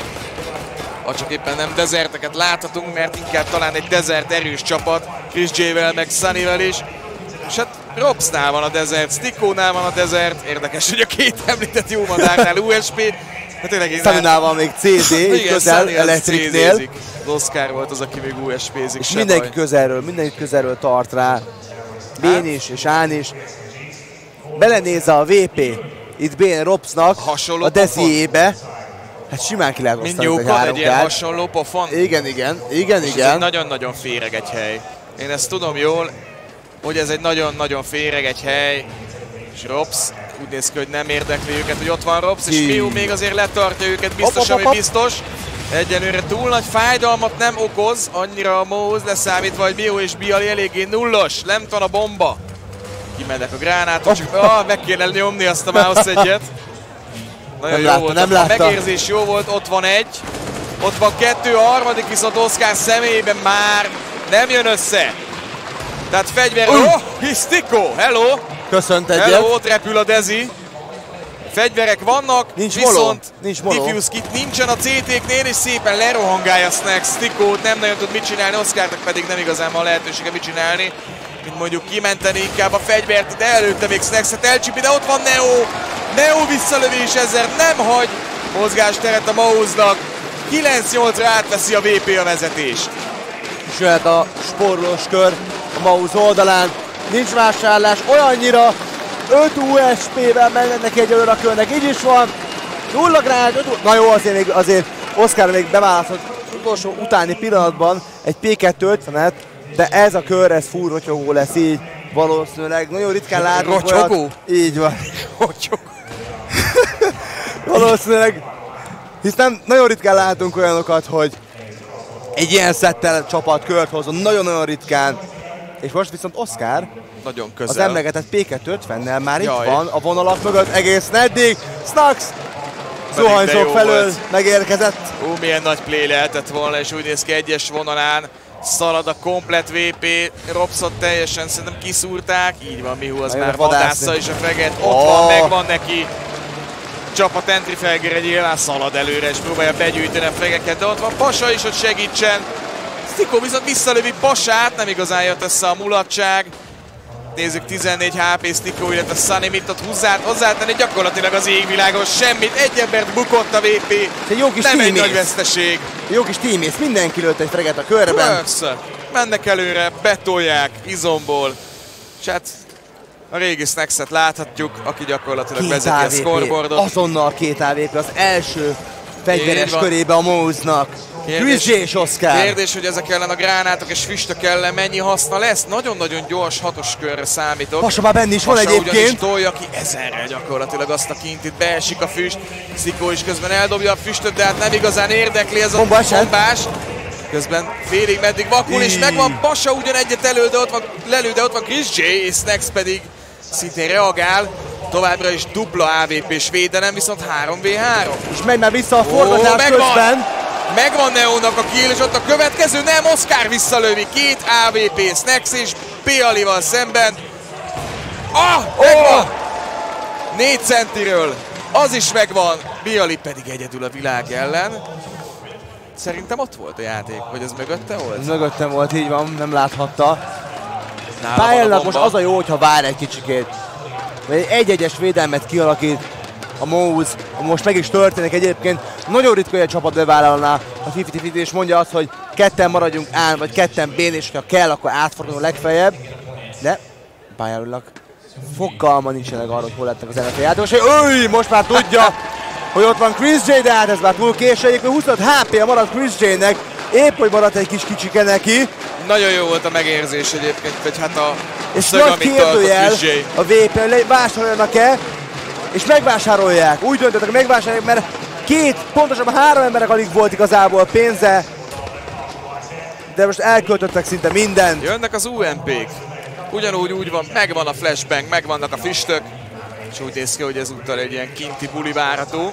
Ha csak éppen nem dezerteket láthatunk, mert inkább talán egy dezert erős csapat, Chris J-vel meg Sunnyvel is. És hát Robsnál van a dezert, Stikónál van a dezert, érdekes, hogy a két említett jó madárnál u es pé. Hát Sunnynál van még cé dé, közel Electricnél. Az Oscar volt az, aki még u es pézik. És mindenki baj. közelről, mindenki közelről tart rá. Bén is és Án is. Belenézze a vé pé itt Bén Robsnak hasonló a Deziébe. Hát simán ki lehet osztani, hogy három egy ilyen hasonló pofon. Igen, igen, igen, és igen. Ez nagyon-nagyon féreg egy hely. Én ezt tudom jól, hogy ez egy nagyon-nagyon féreg egy hely. És Robsz úgy néz ki, hogy nem érdekli őket, hogy ott van Robsz, és Miu még azért letartja őket, biztos, hop, hop, hop. ami biztos. Egyenlőre túl nagy fájdalmat nem okoz, annyira a Mouse leszámítva, hogy Miu és Bialy eléggé nullos, nem van a bomba. Kimennek a gránátok, csak ah, meg kéne nyomni azt a mouse egyet. Nagyon nem jó látta, volt, nem a látta. megérzés jó volt, ott van egy. Ott van kettő, a harmadik viszont Oscar személyében már nem jön össze. Tehát fegyver, oh, Stiko, hello! Köszönt egyet. Hello, ott repül a Dezi. Fegyverek vannak, nincs viszont moló. Nincs moló. Diffuse kit nincsen a cé té-knél, és szépen lerohangálja Snax. Stikót nem nagyon tud mit csinálni, Oscarnak pedig nem igazán van lehetősége mit csinálni. Mint mondjuk kimenteni inkább a fegyvert, de előtte még Snaxet elcsipi, de ott van Neo. Neo visszalövés, ezzel nem hagy mozgásteret a Mouse-nak. kilenc nyolcra átveszi a vé pé a vezetést. És jöhet a spórolós kör a Mouse oldalán. Nincs más állás, olyannyira öt u es pé-vel mennek egyelőre a körnek, így is van. Nulla gránát, na jó, azért, még, azért Oscar még beválasztott utolsó utáni pillanatban egy pé kettő ötvenet, de ez a kör, ez full rotyogó lesz így valószínűleg. Nagyon ritkán látunk rotyogó? olyat. Így van. Rotyogó. Valószínűleg, hisz nem, nagyon ritkán látunk olyanokat, hogy egy ilyen szettel csapat kört hozzon, nagyon-nagyon ritkán. És most viszont Oscar nagyon közel. Az emlegetett pé kettő ötvennel már Jaj. itt van a vonalak mögött egészen eddig. Snax zuhanyzók felől volt. Megérkezett. Ó, milyen nagy play lehetett volna, és úgy néz ki egyes vonalán szalad a komplet vé pé. Robszot teljesen szerintem kiszúrták. Így van, Mihu az már vadásza is a freget. Ott oh. van, megvan neki. Csapat entry felger egy nyilván szalad előre, és próbálja begyűjteni a fregeket, de ott van Pasa is, hogy segítsen. Stikó viszont visszalövi Pasát, nem igazán jött össze a mulatság. Nézzük, tizennégy há pé Stikó, illetve Sunny mit ott húzzát, hozzátenni gyakorlatilag az égvilágon semmit. Egy embert bukott a vé pé, egy jó kis nem tímész. egy nagy veszteség. Jó kis tímész, mindenki lőtt egy freget a körben. Persze. mennek előre, betolják izomból, és hát a régi Snackset láthatjuk, aki gyakorlatilag Két vezeti a scoreboardot. Azonnal két á vé pé, az első fegyveres Így van. körébe a Mouse-nak. Chris J és Oscar. Kérdés, hogy ezek ellen a gránátok és füstök ellen mennyi haszna lesz. Nagyon-nagyon gyors hatos körre számítok. Pasa már benne is van Pasa egyébként. ugyanis tolja ki ezerrel gyakorlatilag azt a kintit. Beesik a füst. Szikó is közben eldobja a füstöt, de hát nem igazán érdekli ez a Bombás. bombás. Közben félig meddig vakul, és megvan Pasa ugyan egyet elő, de ott van, lelő, de ott van Chris J, és Snax pedig szintén reagál. Továbbra is dupla á vé pés védelem, viszont három vé három. És megy már vissza a forgatás megvan. közben. Megvan Neónak a kill, és ott a következő, nem, Oscar visszalövi. Két á vé pé, Snax és Bialival szemben. Ah, megvan! Oh! Négy centiről, az is megvan. Biali pedig egyedül a világ ellen. Szerintem ott volt a játék, vagy ez mögötte volt? Ez mögöttem volt, így van, nem láthatta. Nála van a Pályának most bomba. az a jó, hogyha vár egy kicsikét. Vagy egy-egyes védelmet kialakít a Mouse, most meg is történik egyébként. Nagyon ritka, hogy egy csapat bevállalná a ötven ötven és mondja azt, hogy ketten maradjunk án, vagy ketten bén, és ha kell, akkor átfordulunk legfeljebb. De pályának fogalma nincsenek arra, hogy hol lettek az en ef el játékosai. Öj, most már tudja, hogy ott van Chris J, de hát ez már túl késő. Egyébként huszonöt há pé maradt Chris J-nek, épp hogy maradt egy kis kicsike neki. Nagyon jó volt a megérzés egyébként, hogy hát a És szög, nagy amit tart a kérdőjel Chris J. a vé pé, hogy vásároljanak-e, és megvásárolják. Úgy döntöttek, hogy megvásárolják, mert két, pontosabban három emberek alig volt igazából pénze, de most elköltöttek szinte mindent. Jönnek az u em pék. Ugyanúgy úgy van, megvan a flashbang, megvannak a füstök, és úgy néz ki, hogy ezúttal egy ilyen kinti buli várható.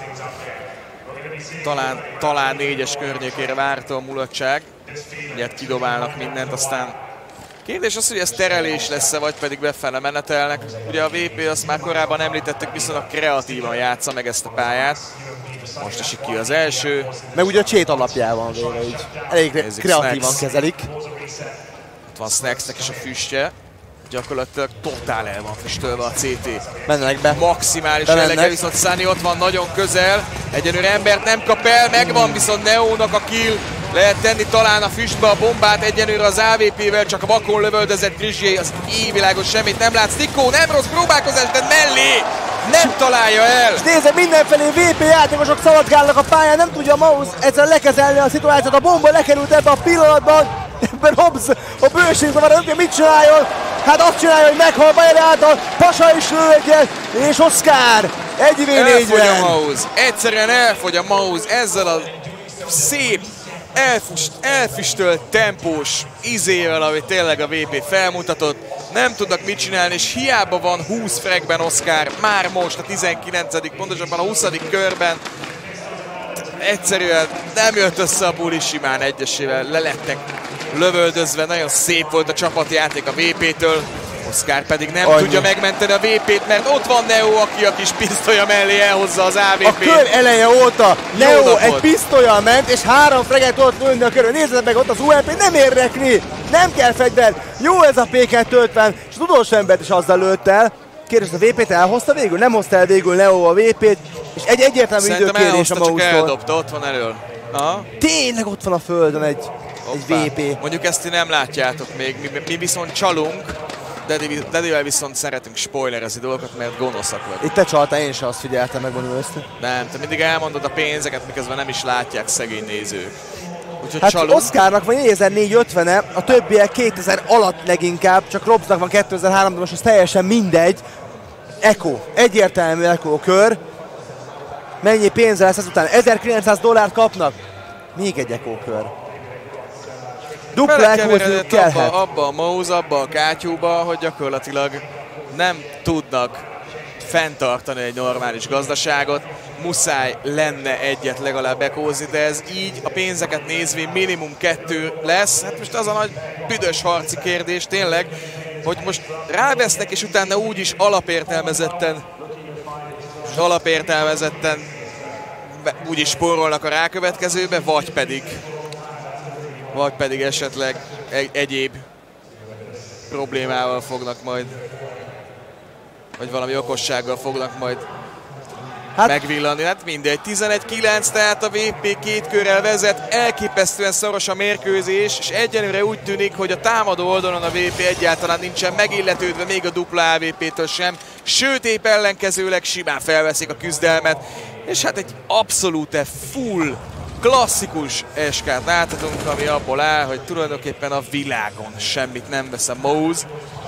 Talán, talán négyes környékére várható a mulatság. Ugye kidobálnak mindent, aztán kérdés az, hogy ez terelés lesz-e, vagy pedig befele menetelnek. Ugye a vé pé, azt már korábban említettük, viszonylag kreatívan játsza meg ezt a pályát. Most esik ki az első. Meg ugye a csét alapjában végre így elég Nézzük, kreatívan Snax. kezelik. Ott van Snaxnek is a füstje. Gyakorlatilag totál el van füstölve a cé té. Mennek be. Maximális Bemennek. jellege, viszont Sunny ott van nagyon közel. Egyenlőre embert nem kap el, megvan viszont Neónak a kill. Lehet tenni talán a füstbe a bombát, egyenlőre az á vé pével, csak a vakon lövöldözett Chris J, az évvilágos semmit nem lát. Nikó, nem rossz próbálkozás, de mellé nem találja el. És nézze, mindenfelé vé pé játékosok szaladgálnak a pályán, nem tudja a Mouse egyszerűen lekezelni a szituációt, a bomba lekerült ebbe a pillanatban. Ebben Hobbs a bőség zavar, nem tudja mit csináljon. Hát azt csinálja, hogy meghal Bajere által, Pasa is lő egyet, és Oscar egy vé Elfogy a négyben. Mouse, egyszerűen elfogy a Mouse ezzel a szép, elfüst, elfüstölt tempós izével, amit tényleg a vé pé felmutatott. Nem tudnak mit csinálni, és hiába van húsz fragben Oscar, már most a tizenkilencedik pontosabban a huszadik körben. Egyszerűen nem jött össze a buli, simán egyesével lelettek lövöldözve, nagyon szép volt a csapatjáték a vé pétől. Oscar pedig nem Annyi. tudja megmenteni a vé pét, mert ott van Neo, aki a kis pisztolya mellé elhozza az á vé pét. A kör eleje óta Neo napot. egy pisztollyal ment, és három freget tudott lőni a körül. Nézzétek meg, ott az u em pé nem érdekli, nem kell fegyver. Jó ez a pé kettőötven, és az utolsó embert is azzal lőtt el. Kérdés, a vé pét elhozta végül? Nem hozta el végül Neo a vé pét, és egy egyértelmű Szerintem időkérés a elhozta, csak Mouse-tól. eldobta, ott van elől. Aha. Tényleg ott van a földön egy, egy Hoppá. vé pé. Mondjuk ezt ti nem látjátok még, mi, mi viszont csalunk, Dedivel viszont szeretünk spoilerezni dolgokat, mert gonoszak vagyunk. Itt te csaltál, én sem azt figyeltem, megmondom őszintén. Nem, te mindig elmondod a pénzeket, miközben nem is látják szegény nézők. Úgyhogy Hát csalunk. Oscarnak van négyezer-négyszázötvene, a többiek kétezer alatt leginkább, csak Robsnak van kétezer-három, de most az teljesen mindegy. Echo, egyértelmű Echo kör. Mennyi pénze lesz ezután? ezerkilencszáz dollárt kapnak? Még egy Echo kör. Dupla Echo-zni Belekeveredett kellhet. abba, abba a Mouse, abba a kátyúba, hogy gyakorlatilag nem tudnak fenntartani egy normális gazdaságot. Muszáj lenne egyet legalább ekózni, de ez így a pénzeket nézve minimum kettő lesz. Hát most az a nagy büdös harci kérdés tényleg, hogy most rávesznek, és utána úgyis alapértelmezetten alapértelmezetten úgyis spórolnak a rákövetkezőbe, vagy pedig vagy pedig esetleg egy, egyéb problémával fognak majd, vagy valami okossággal fognak majd hát megvillanni. Hát mindegy, tizenegy kilenc, tehát a vé pé két körrel vezet, elképesztően szoros a mérkőzés, és egyenlőre úgy tűnik, hogy a támadó oldalon a vé pé egyáltalán nincsen megilletődve, még a dupla á vé pé-től sem, sőt épp ellenkezőleg simán felveszik a küzdelmet, és hát egy abszolút full, klasszikus es ká-t láthatunk, ami abból áll, hogy tulajdonképpen a világon semmit nem vesz a Mouse.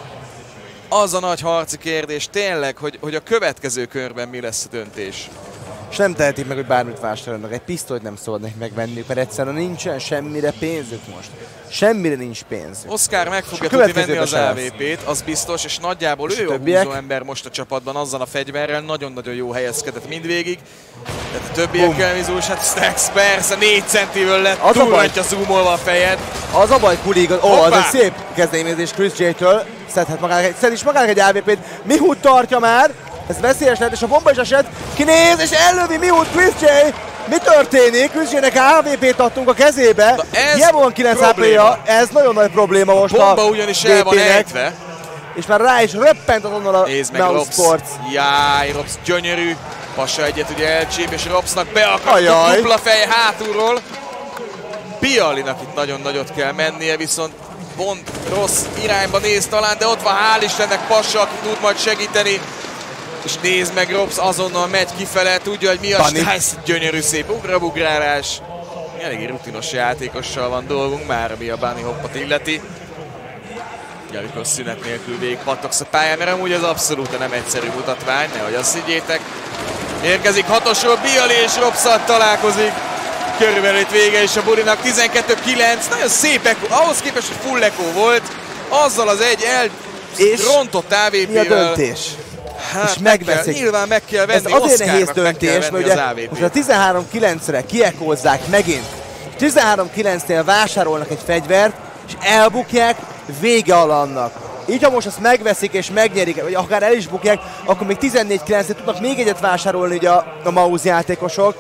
Az a nagy harci kérdés tényleg, hogy, hogy a következő körben mi lesz a döntés. És nem tehetik meg, hogy bármit vásárolnak. Egy pisztolyt nem szabad nekik megvenni, mert egyszerűen nincsen semmire pénzük most. Semmire nincs pénz. Oscar meg fogja tudni venni az á vé pét, az biztos, és nagyjából és ő a húzó ember most a csapatban azzal a fegyverrel, nagyon-nagyon jó helyezkedett mindvégig. Tehát a többiekkel Mizús, hát Stax persze négy centiből lett túlantja zoomolva a fejed. Az a baj, Kuli, ó, az egy szép kezdeményezés Chris J-től. Szedhet magának egy, szed is magának egy á vé pét. Mihut tartja már, ez veszélyes lehet, és a bomba is esett. Kinéz, és ellövi Mihut, Chris J. Mi történik? Chris J-nek á vé pét adtunk a kezébe. Hiába van kilenc há pé-ja, ez nagyon nagy probléma most a, a bomba ugyanis el van ejtve. És már rá is röppent azonnal a Mouse Sports. Jaj, Robsz gyönyörű. Passa egyet ugye elcsíp, és Robsznak beakadtuk dupla fej hátulról. Bialinak itt nagyon nagyot kell mennie, viszont pont rossz irányba néz talán, de ott van hál' Istennek Passa, aki tud majd segíteni. És nézd meg, Robsz azonnal megy kifele, tudja, hogy mi a stájsz, gyönyörű szép ugrabugrálás. Eléggé rutinos játékossal van dolgunk már, ami a bunny hoppot illeti. Ugye, amikor szünet nélkül végig pattogsz a pályán, mert amúgy az abszolút nem egyszerű mutatvány, nehogy azt higgyétek. Érkezik hatosról, Biali és Robszal találkozik. Körülbelül itt vége is a burinak, tizenkettő kilenc, nagyon szép ekó, ahhoz képest, hogy full ekó volt, azzal az egy elrontott á vé pével. Mi a döntés? Hát és meg kell, nyilván meg kell venni, ez azért Oscarnak nehéz döntés, mert ugye most a tizenhárom kilencre kiekózzák megint. tizenhárom kilencnél vásárolnak egy fegyvert, és elbukják, vége annak. Így ha most azt megveszik és megnyerik, vagy akár el is bukják, akkor még tizennégy kilencnél tudnak még egyet vásárolni ugye a, a Mouse játékosok.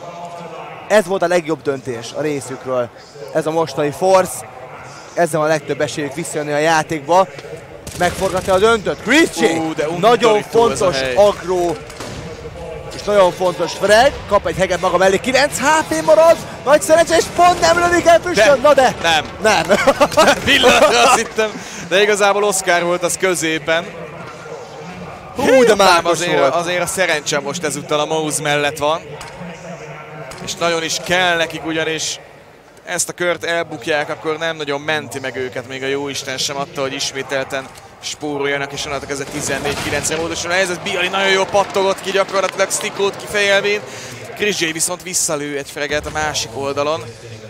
Ez volt a legjobb döntés a részükről. Ez a mostani Force. Ezzel a legtöbb esélyük visszajönni a játékba. Megforgatja a döntőt. Chris J. Uh, nagyon fontos agró. És nagyon fontos frag. Kap egy heget maga mellé. kilenc há pé marad. Nagy szerencsé, és pont nem lövik el füstön. Na de. Nem. Nem. Pillanatra azt hittem. De igazából Oscar volt az középen. Hú, de már azért, azért a szerencse most ezúttal a Mouse mellett van. És nagyon is kell nekik, ugyanis ezt a kört elbukják, akkor nem nagyon menti meg őket, még a jóisten sem adta, hogy ismételten spóroljanak, és onnantól kezdve tizennégy kilencre módosul a helyzet. Biali nagyon jó pattogott ki gyakorlatilag Stickót kifejelvén. Chris J viszont visszalő egy freget a másik oldalon.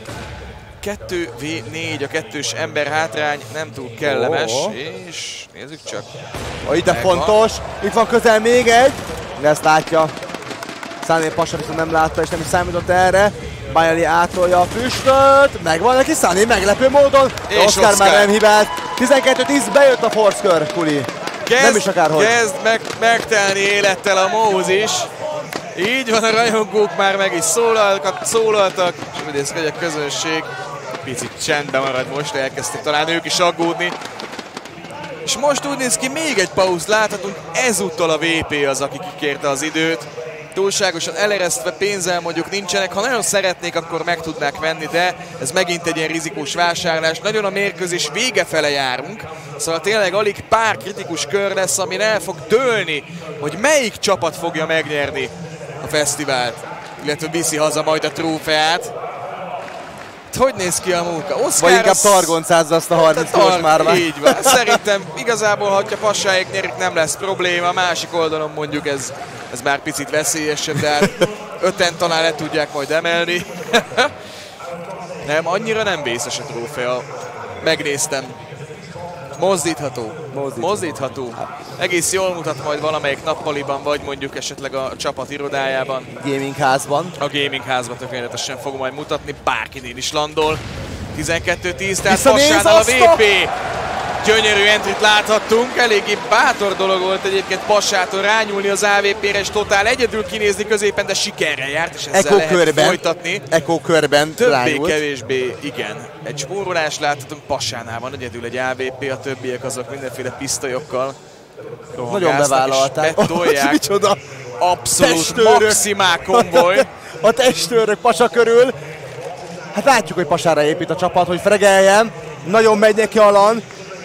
kettő vé négy, a kettős ember hátrány nem túl kellemes, oh. És nézzük csak. Oh, itt a fontos, itt van közel még egy, de ezt látja. Száné Passa viszont nem látta és nem is számított erre. Biali átolja a füstöt, megvan neki Száné meglepő módon, és Oscar, Oscar már nem hibált. tizenkettő tíz bejött a force kör, Kuli. Kezd, nem is akárhogy. Kezd meg, megtelni élettel a Mouse is. Így van, a rajongók már meg is szólaltak, szólaltak, és mindez, hogy a közönség picit csendben marad most, elkezdték talán ők is aggódni. És most úgy néz ki, még egy pauz láthatunk, ezúttal a vé pé az, aki kikérte az időt. Túlságosan eleresztve pénzzel mondjuk nincsenek, ha nagyon szeretnék, akkor meg tudnák venni, de ez megint egy ilyen rizikós vásárlás. Nagyon a mérkőzés vége fele járunk, szóval tényleg alig pár kritikus kör lesz, amin el fog dőlni, hogy melyik csapat fogja megnyerni a fesztivált, illetve viszi haza majd a trófeát. Hogy néz ki a munka? Oscar vagy inkább targoncázza azt a harminc kilós márványt. Így van. Szerintem igazából, ha a Passáék nyerik, nem lesz probléma. A másik oldalon mondjuk ez, ez már picit veszélyesebb, de hát öten talán le tudják majd emelni. Nem, annyira nem vészes a trófea. Megnéztem. Mozdítható. Mozdítható. Mozdítható. Egész jól mutat majd valamelyik nappaliban, vagy mondjuk esetleg a csapat irodájában. Gaming házban. A gaming házban tökéletesen fog majd mutatni, bárkinél is landol. tizenkettő tíz, tehát Passánál a vé pé. Gyönyörű entrit láthattunk, eléggé bátor dolog volt egyébként Passától rányúlni az á vé pére, és totál egyedül kinézni középen, de sikerrel járt, és ezzel lehet körben, folytatni. Eko körben Többé-kevésbé, igen. Egy spórolás láthatunk, Passánál van egyedül egy á vé pé, a többiek azok mindenféle pisztolyokkal nagyon bevállalták. Betolják. Micsoda. abszolút testőrök. maximál konvoj. A testőrök Pasa körül. Hát látjuk, hogy Pasára épít a csapat, hogy fregeljen. Nagyon megy neki Alan.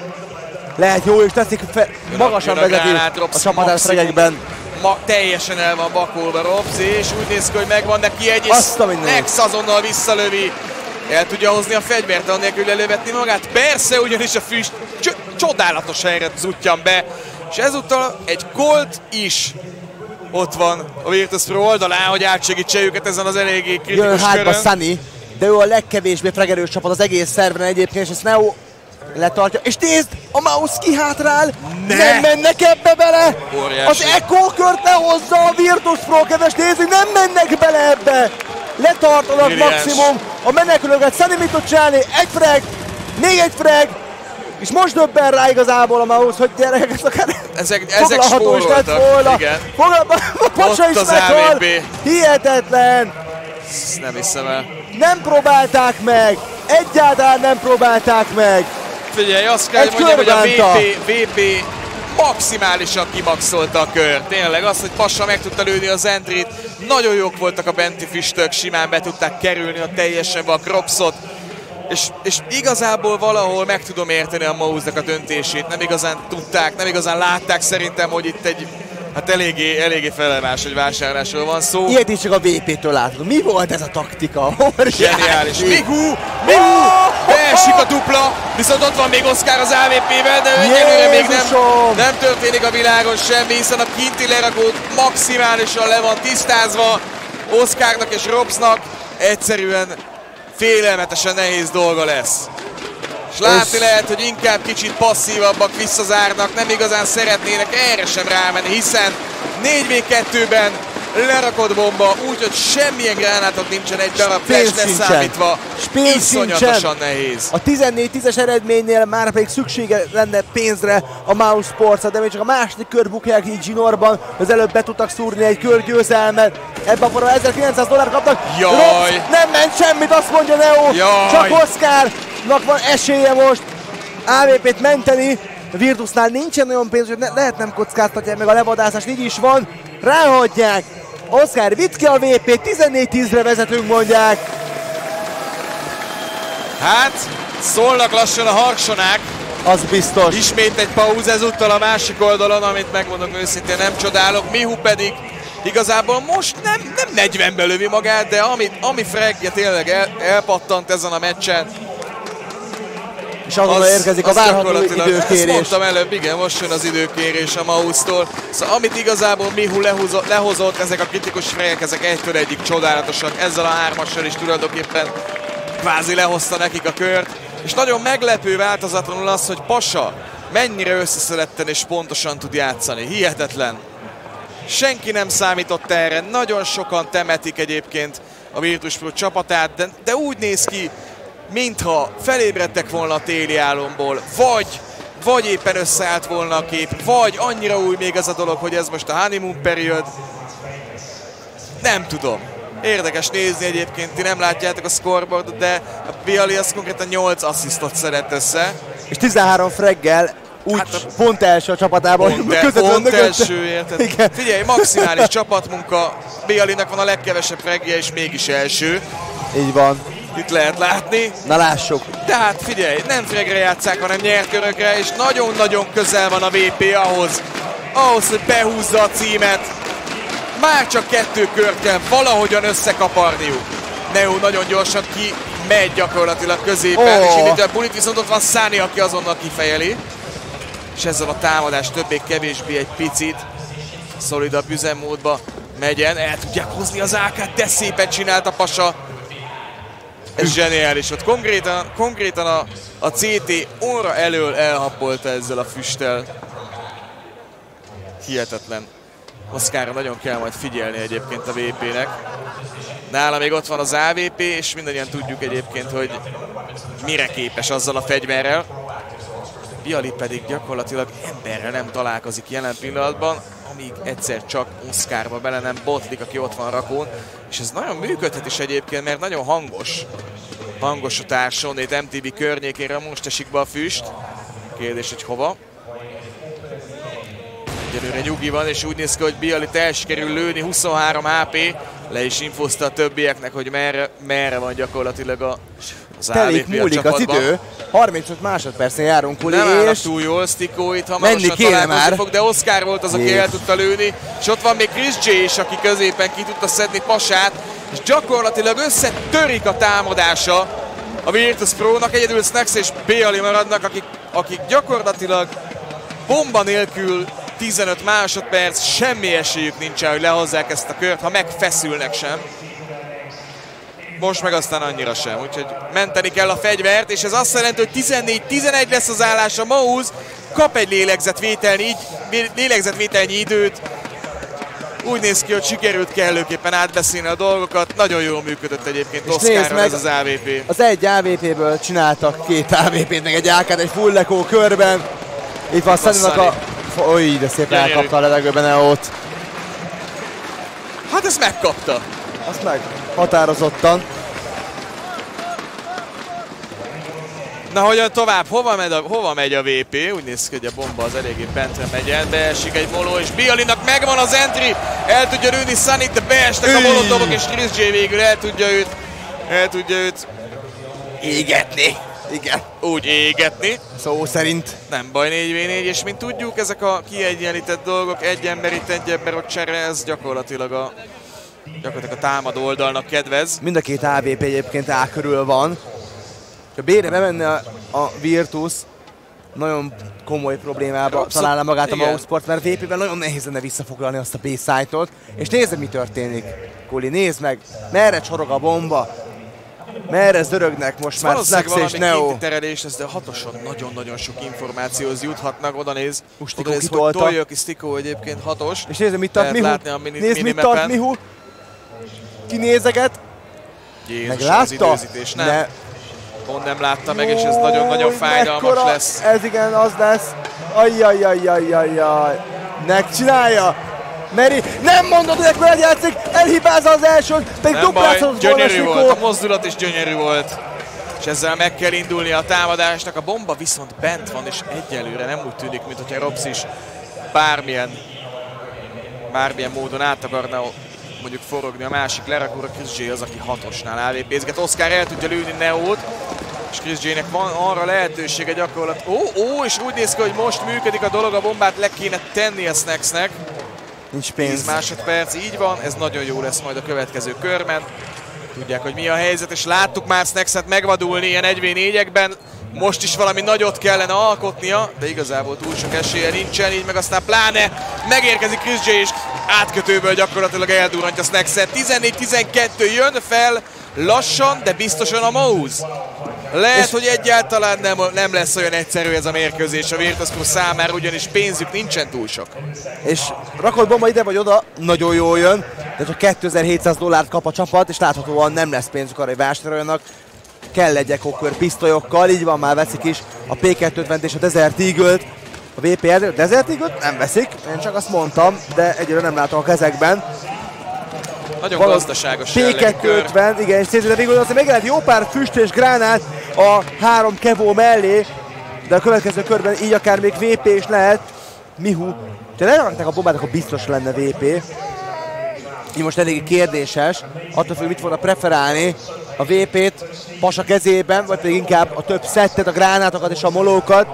Lehet jó, és teszik, fe, magasan vezeti a csapatás fregekben. Ma teljesen el van bakolva Robzi, és úgy néz ki, hogy megvan neki egy, és Nex azonnal visszalövi. El tudja hozni a fegyvert, annélkül elővetni magát. Persze, ugyanis a füst csodálatos helyre zuttyan be. És ezúttal egy Colt is ott van a Virtus.pro oldalán, hogy átsegítse őket ezen az eléggé kritikus körön. Jön hátba Sunny, de ő a legkevésbé fregerős csapat az egész szerven egyébként, és ezt Neo letartja. És nézd, a mouse kihátrál, ne. nem mennek ebbe bele! Óriási. Az Echo kört lehozza a Virtus.pro, kedves nézők, nem mennek bele ebbe! Letartanak Brillians. Maximum, a menekülőket Sunny mit tud csinálni? Egy frag, még egy frag, és most döbben rá igazából a mouse, hogy gyerekek, ez akár ezek, ezek spóroltak, igen. Foglalba, a Pasa is meghal! Hihetetlen! Ezt nem hiszem el. Nem próbálták meg! Egyáltalán nem próbálták meg! Figyelj, azt kell, hogy mondjam, hogy a vé pé, vé pé maximálisan kimaxolta a kör. Tényleg az, hogy Pasa meg tudta lőni az entryt, nagyon jók voltak a benti füstök, simán be tudták kerülni a teljesen a Kropszot. És, és igazából valahol meg tudom érteni a mouse-nak a döntését, nem igazán tudták, nem igazán látták szerintem, hogy itt egy hát eléggé, eléggé felemás, hogy vásárlásról van szó. Ilyet is csak a vé pé-től látod. Mi volt ez a taktika? Zseniális. Mihu! Mihu! Beesik a dupla, viszont ott van még Oscar az á vé pével, de egyelőre még nem, nem történik a világon semmi, hiszen a kinti lerakót maximálisan le van tisztázva. Oscarnak és Robsnak egyszerűen félelmetesen nehéz dolga lesz. És látni lehet, hogy inkább kicsit passzívabbak, visszazárnak, nem igazán szeretnének erre sem rámenni, hiszen négy vé kettőben lerakott bomba, úgyhogy semmilyen gránátot nincsen, egy darab flash leszámítva. Iszonyatosan nehéz. A tizennégy tízes eredménynél már pedig szüksége lenne pénzre a Mouse Sports-ra, de még csak a második kör bukják így Zsinorban, az előbb be tudtak szúrni egy kör győzelmet. Ebben a formában ezerkilencszáz dollár kaptak. Jaj! Robs, nem ment semmit, azt mondja Neo. Jaj! Csak Oscarnak van esélye most á vé pét menteni. A Virtusnál nincsen olyan pénz, hogy ne, lehet nem kockáztatják meg a levadászást, így is van. Ráhagyják. Oscar vitt ki a vé pét, tizennégy tízre vezetünk, mondják. Hát, szólnak lassan a harsonák. Az biztos. Ismét egy pauz ezúttal a másik oldalon, amit megmondom őszintén nem csodálok. Mihu pedig igazából most nem, nem negyvenbe lövi magát, de ami, ami fragja tényleg el, elpattant ezen a meccsen. És azonnal érkezik a várható időkérés. Ezt mondtam előbb, igen, most jön az időkérés a mouse-tól. Szóval amit igazából Mihu lehozott, lehozott, ezek a kritikus fragek, ezek egytől egyik csodálatosak. Ezzel a hármassal is tulajdonképpen kvázi lehozta nekik a kört. És nagyon meglepő változatlanul az, hogy Pasa mennyire összeszedetten és pontosan tud játszani. Hihetetlen. Senki nem számított erre, nagyon sokan temetik egyébként a Virtus.pro csapatát, de, de úgy néz ki, mintha felébredtek volna a téli álomból, vagy, vagy éppen összeállt volna a kép, vagy annyira új még ez a dolog, hogy ez most a honeymoon period. Nem tudom. Érdekes nézni egyébként, ti nem látjátok a scoreboardot, de a Bialy az konkrétan nyolc asszisztot szedett össze. És tizenhárom fraggel, úgy hát pont első a csapatában. Pont, el, pont első, érted? Figyelj, maximális csapatmunka, Bialynak van a legkevesebb fraggje, és mégis első. Így van. Itt lehet látni. Na lássuk. Tehát figyelj, nem fragre játsszák, hanem nyerkörökre, és nagyon-nagyon közel van a vé pé ahhoz, ahhoz, hogy behúzza a címet. Már csak kettő kört kell valahogyan összekaparniuk. Neo nagyon gyorsan ki megy gyakorlatilag középen, oh. És indítja a bulit, viszont ott van Sunny, aki azonnal kifejeli. És ezzel a támadás többé-kevésbé egy picit szolidabb üzemmódba megyen. El tudják hozni az á kát, de szépen csinált a Pasa. Ez zseniális. Ott konkrétan, konkrétan a, a cé té óra elől elhappolta ezzel a füsttel. Hihetetlen. Oscarra nagyon kell majd figyelni egyébként a vé pének. Nála még ott van az á vé pé, és mindannyian tudjuk egyébként, hogy mire képes azzal a fegyverrel. Bialy pedig gyakorlatilag emberrel nem találkozik jelen pillanatban, amíg egyszer csak Oscarba bele nem botlik, aki ott van rakón. És ez nagyon működhet is egyébként, mert nagyon hangos. Hangos a társon, itt em té vé környékére most esik be a füst. Kérdés, hogy hova. Egyelőre nyugi van, és úgy néz ki, hogy Bialit el sikerül lőni, huszonhárom há pé. Le is infozta a többieknek, hogy merre, merre van gyakorlatilag a, az Telik múlik az idő. harmincöt másodpercen járunk, Kuli, nem és... állnak túl jól, Stikó itt hamarosan találkozni fog, de Oscar volt az, aki el tudta lőni. És ott van még Chris J is, aki középen ki tudta szedni Pasát, és gyakorlatilag összetörik a támadása a Virtus Pro-nak. Egyedül Snax és Biali maradnak, akik, akik gyakorlatilag bomba nélkül tizenöt másodperc, semmi esélyük nincsen, hogy lehozzák ezt a kört, ha megfeszülnek sem. Most meg aztán annyira sem, úgyhogy menteni kell a fegyvert, és ez azt jelenti, hogy tizennégy tizenegy lesz az állás. A Mauz kap egy lélegzetvételnyi, lélegzetvételnyi időt. Úgy néz ki, hogy sikerült kellőképpen átbeszélni a dolgokat. Nagyon jól működött egyébként Oszkárral ez az á vé pé. Az egy á vé péből csináltak két á vé pét, meg egy á kát egy full lekó körben. Itt van Sunnynak a... Oly, de szépen elkapta a levegőben Neót. Hát ezt megkapta. Azt meg határozottan. Na hogyan tovább? Hova megy, a, hova megy a vé pé? Úgy néz ki, hogy a bomba az eléggé bentre megy el. Beesik egy moló, és Bialinak megvan az entry. El tudja lőni Sunnyt, de beestek a molottovok, és Chris J végül el tudja őt, el tudja őt égetni. Igen. Úgy égetni. Szó szerint. Nem baj, négy vé négy, és mint tudjuk, ezek a kiegyenlített dolgok, egy ember itt, egy ember ott csere, ez gyakorlatilag a, gyakorlatilag a támadó oldalnak kedvez. Mind a két á vé pé egyébként A körül van. Ha B-re bemenne a, a Virtus, nagyon komoly problémába Abszol találna magát a Mousport, mert vé pében nagyon nehéz lenne visszafoglalni azt a B-site-ot. És nézd, mi történik, Kuli, nézd meg, merre csorog a bomba. Merre zörögnek most már Snax és Neo. Kinti terelés, ez de hatosan nagyon-nagyon sok információhoz juthatnak. Oda néz, Ustiko oda néz hogy tolja ki Stikó egyébként hatos. És nézd, mit tart Mihu. Mini, nézd, mit tart Mihu. Kinézeget. Jézus, meglátta? az időzítés, nem? Ne. Pont nem látta meg, és ez nagyon-nagyon fájdalmas mekkora, lesz. Ez igen, az lesz. Ajjajjajjajjaj. Megcsinálja. Meri, nem mondod, hogy ekkor eljátszik, elhibázza az elsőt, pedig duplázhatott volna gyönyörű Stikó. volt, a mozdulat is gyönyörű volt. És ezzel meg kell indulni a támadásnak. A bomba viszont bent van, és egyelőre nem úgy tűnik, mint hogyha Robsz is bármilyen, bármilyen módon át akarna mondjuk forogni a másik lerakóra. Chris J az, aki hatosnál á vé pézget. Oscar el tudja lőni Neót, és Chris J-nek van arra lehetősége gyakorlat. Ó, ó, és úgy néz ki, hogy most működik a dolog, a bombát le kéne tenni a Snaxnek. Nincs pénz. tíz másodperc, így van, ez nagyon jó lesz majd a következő körben. Tudják, hogy mi a helyzet, és láttuk már Snaxet megvadulni ilyen egy vé négyekben. Most is valami nagyot kellene alkotnia, de igazából túl sok esélye nincsen, így meg aztán pláne megérkezik Chris J, és átkötőből gyakorlatilag eldurrantja Snaxet. tizennégy tizenkettő jön fel, lassan, de biztosan a Mauz. Lehet, hogy egyáltalán nem, nem lesz olyan egyszerű ez a mérkőzés a Virtus Pro számára, ugyanis pénzük nincsen túl sok. És rakott bomba ide vagy oda, nagyon jól jön, de csak kétezer-hétszáz dollárt kap a csapat, és láthatóan nem lesz pénzük arra, hogy vásároljanak. Kell egy Echo-kör pisztolyokkal, így van, már veszik is a P kettőszázötven és a Desert Eagle-t. A vé pé a Desert Eagle-t nem veszik, én csak azt mondtam, de egyre nem látom a kezekben. Nagyon Valós gazdaságos P kettőszázötven, igen, és Desert Eagle, aztán megjelent jó pár füst és gránát a három kevó mellé, de a következő körben így akár még vé pé is lehet. Mihu, ha lerakták a bombát, akkor biztos lenne vé pé. Így most eléggé kérdéses, attól függ, mit fognak preferálni, a vé pét Pasa kezében, vagy pedig inkább a több szettet, a gránátokat és a molókat.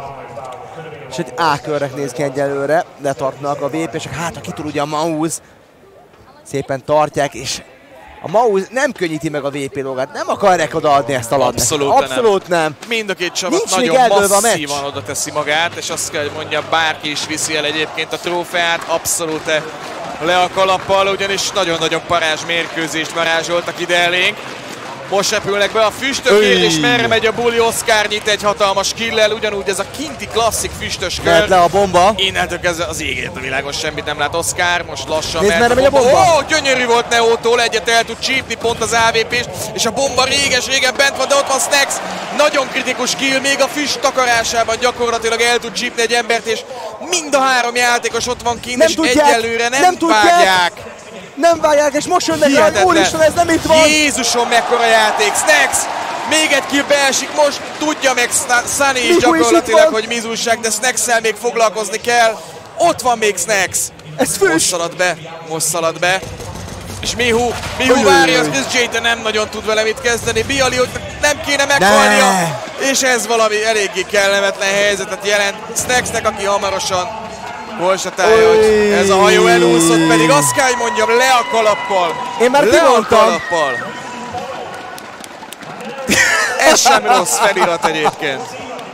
És egy A-körnek néz ki egyelőre, letartnak a vé pések, hát ha kitul ugye a Mauz. Szépen tartják, és a Mauz nem könnyíti meg a vé pé dolgát, nem akarják odaadni ezt a labdát. Abszolút, Abszolút nem. nem. Mind a két csapat Nincs nagyon masszívan oda teszi magát, és azt kell, hogy mondja, bárki is viszi el egyébként a trófeát, abszolút le a kalappal, ugyanis nagyon-nagyon parázs mérkőzést varázsoltak ide elénk. Most repülnek be a füstök, és merre megy a buli, Oscar nyit egy hatalmas killel, ugyanúgy ez a kinti klasszik füstös kör. Mehet le a bomba. Innentől kezdve az égért a világon semmit nem lát Oscar, most lassan Nézd, merre megy a bomba. Ó, oh, gyönyörű volt Neótól, egyet el tud csípni pont az á vé pést, és a bomba réges-régen bent van, de ott van Snax. Nagyon kritikus kill, még a füst takarásában gyakorlatilag el tud csípni egy embert, és mind a három játékos ott van kint, nem és tudják, egyelőre nem, nem vágják. Nem vágják, és most jönnek rá, úristen, ez nem itt van! Jézusom, mekkora játék! Snax! Még egy kill beesik, most tudja meg Sunny is gyakorlatilag, hogy mi újság, de Snax-szel még foglalkozni kell. Ott van még Snacks. Ez Most szalad be, most szalad be. És Mihu, Mihu várja, az Chris J, de nem nagyon tud vele mit kezdeni. Bialy, hogy nem kéne meghalnia. Ne. És ez valami eléggé kellemetlen helyzetet jelent Snacksnek, aki hamarosan konstatálja, hogy ez a hajó elúszott, pedig azt kell, hogy mondjam, le a kalappal. Én már le a kalappal. Ez sem rossz felirat egyébként.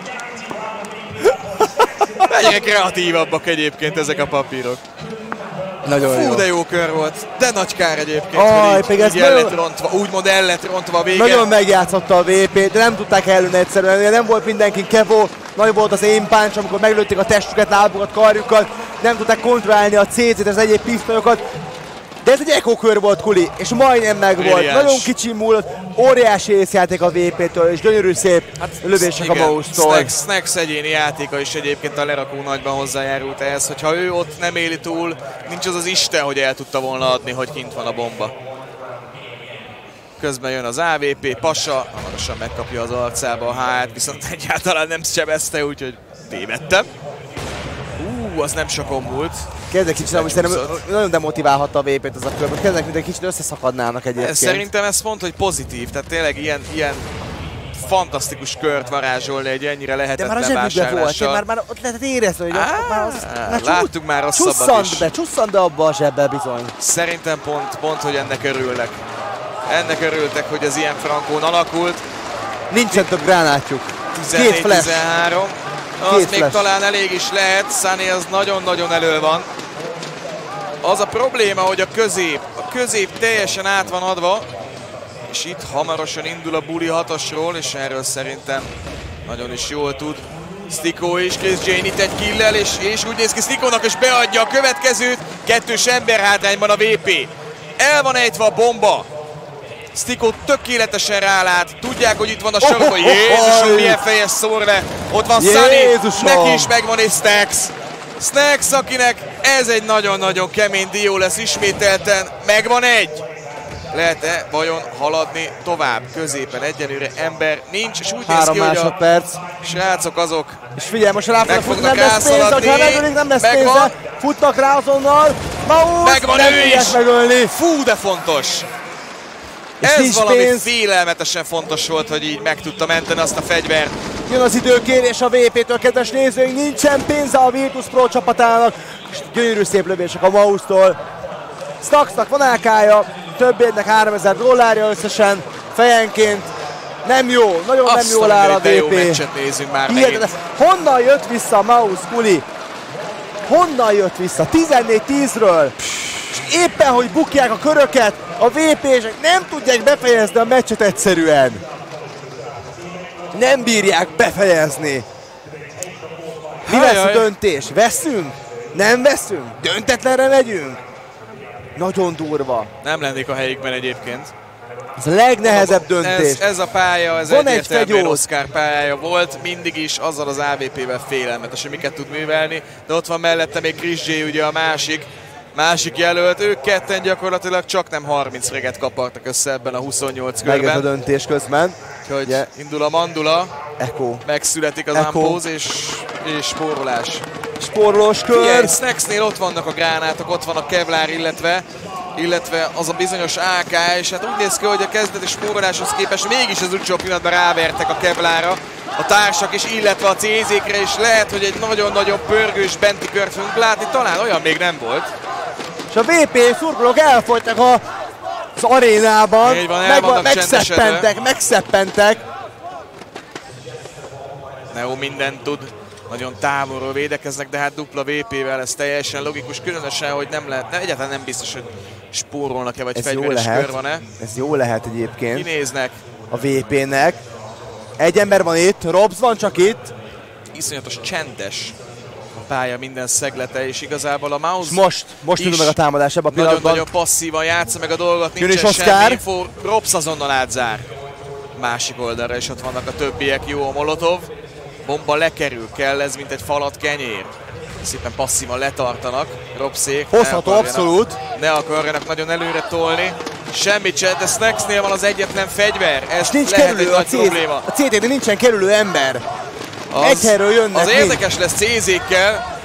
Egyre kreatívabbak egyébként ezek a papírok. Nagyon Fú, jó. de jó kör volt. De nagy kár egyébként, Aj, hogy így, így így el lett rontva, úgymond el lett rontva a vége. Nagyon megjátszotta a vé pé, de nem tudták előni egyszerűen. Nem volt mindenki Kevo, nagy volt az aim punch, amikor meglőtték a testüket, lábukat, karjukat. Nem tudták kontrollálni a cé cét, az egyéb pisztolyokat. De ez egy echo kör volt, Kuli, és majdnem megvolt. Brilliáns. Nagyon kicsi múlott, óriási észjáték a vé pétől, és gyönyörű szép hát, lövések a Maustól. Snacks, Snacks egyéni játéka is egyébként a lerakó nagyban hozzájárult ehhez, hogyha ő ott nem éli túl, nincs az az Isten, hogy el tudta volna adni, hogy kint van a bomba. Közben jön az á vé pé, Pasa, hamarosan megkapja az arcába a há-t, viszont egyáltalán nem sebezte, úgyhogy tévedtem. Ú, az nem sokon múlt. Kezdek kicsit, hogy szerintem nagyon demotiválhatta a vé pét az a kör, kezdek, mint egy kicsit összeszakadnának egyébként. Ez, szerintem ez pont, hogy pozitív, tehát tényleg ilyen, ilyen fantasztikus kört varázsolni egy ennyire lehetetlen bevásárlással. De már a zsebükbe volt, már, már ott lehetett érezni, hogy Á, már az, már láttuk már rosszabbat is. Be, csusszant be abba a zsebbe bizony. Szerintem pont, pont, hogy ennek örülnek. Ennek örültek, hogy ez ilyen frankón alakult. Nincsen több gránátjuk. tizennégy tizenhárom. Az még flash. Talán elég is lehet, Sunny az nagyon-nagyon elő van. Az a probléma, hogy a közép, a közép teljesen át van adva, és itt hamarosan indul a buli hatosról, és erről szerintem nagyon is jól tud Stikó is, Chris J itt egy killel, és, és úgy néz ki Stikónak, és beadja a következőt, kettős ember hátrányban a vé pé. El van ejtve a bomba. Stikó tökéletesen rálát, tudják, hogy itt van a sarokban. Jézusom, milyen fejes szór le. Ott van Sunny, neki is megvan egy Snacks. Snacks, akinek ez egy nagyon-nagyon kemény dió lesz ismételten. Megvan egy. Lehet-e vajon haladni tovább? Középen egyelőre ember nincs, és úgy néz ki, hogy a srácok azok és figyelj, most rá meg fognak nem lesz pénze, hogyha megölik, nem lesz pénze. Futnak rá azonnal. Maus, megvan ő is. Megölni. Fú, de fontos. És ez valami pénz. Félelmetesen fontos volt, hogy így meg tudta menteni azt a fegyvert. Jön az időkérés a vé pétől, kedves nézőink, nincsen pénze a Virtus Pro csapatának. És gyönyörű szép lövések a Maustól. Snacksnak van á ká-ja, többének háromezer dollárja összesen, fejenként. Nem jó, nagyon azt nem jól áll a vé pé. Jó meccset nézünk már megint. Honnan jött vissza a Maus, Kuli? Honnan jött vissza? tizennégy tízről. És éppen, hogy bukják a köröket, a vé pések nem tudják befejezni a meccset egyszerűen. Nem bírják befejezni. Mi lesz a döntés? Veszünk? Nem veszünk? Döntetlenre megyünk? Nagyon durva. Nem lennék a helyükben egyébként. Ez a legnehezebb döntés. Ez, ez a pálya, ez van egyértelműen egy Oscar pályája volt, mindig is azzal az á vé pével félelmetes, hogy miket tud művelni, de ott van mellette még Chris J, ugye a másik, másik jelölt, ők ketten gyakorlatilag csak nem harminc freget kapartak össze ebben a huszonnyolc körben. Meg ez a döntés közben. Úgyhogy yeah. Indul a mandula, Echo. Megszületik az unpose és, és spórolás. Spórolós kör. Figyelj, Snacksnél ott vannak a gránátok, ott van a Kevlar, illetve illetve az a bizonyos á ká, és hát úgy néz ki, hogy a kezdeti spóroláshoz képest mégis az utolsó pillanatban rávertek a Kevlarra a társak is, illetve a cé zékre, és lehet, hogy egy nagyon-nagyon pörgős benti kört fogunk látni, talán olyan még nem volt. És a vé pé szurkolók elfogytak a, az arénában, így van, meg, megszeppentek, megszeppentek. Neo mindent tud, nagyon távolról védekeznek, de hát dupla vé pével ez teljesen logikus, különösen, hogy nem lehet, nem, egyáltalán nem biztos, hogy spórolnak-e, vagy fegyveres kör van-e. Ez jó lehet egyébként. Kinéznek. A vé pének. Egy ember van itt, Robs van csak itt. Iszonyatos csendes a pálya minden szeglete, és igazából a Maus most, most indul meg a támadás ebben a pillanatban. Nagyon-nagyon passzívan játsza meg a dolgot, nincsen semmi info, Robs azonnal átzár. Másik oldalra is ott vannak a többiek, jó a Molotov. Bomba lekerül, kell ez, mint egy falat kenyér. Szépen passzívan letartanak, Robszék. Hozható abszolút. Ne akarjanak nagyon előre tolni. Semmit se, de Snacksnél van az egyetlen fegyver. Ez nincs lehet kerülő, egy nagy a probléma. A cé té-nél nincsen kerülő ember. Az, egy helyről jönnek. Az érdekes lesz cé zékkel,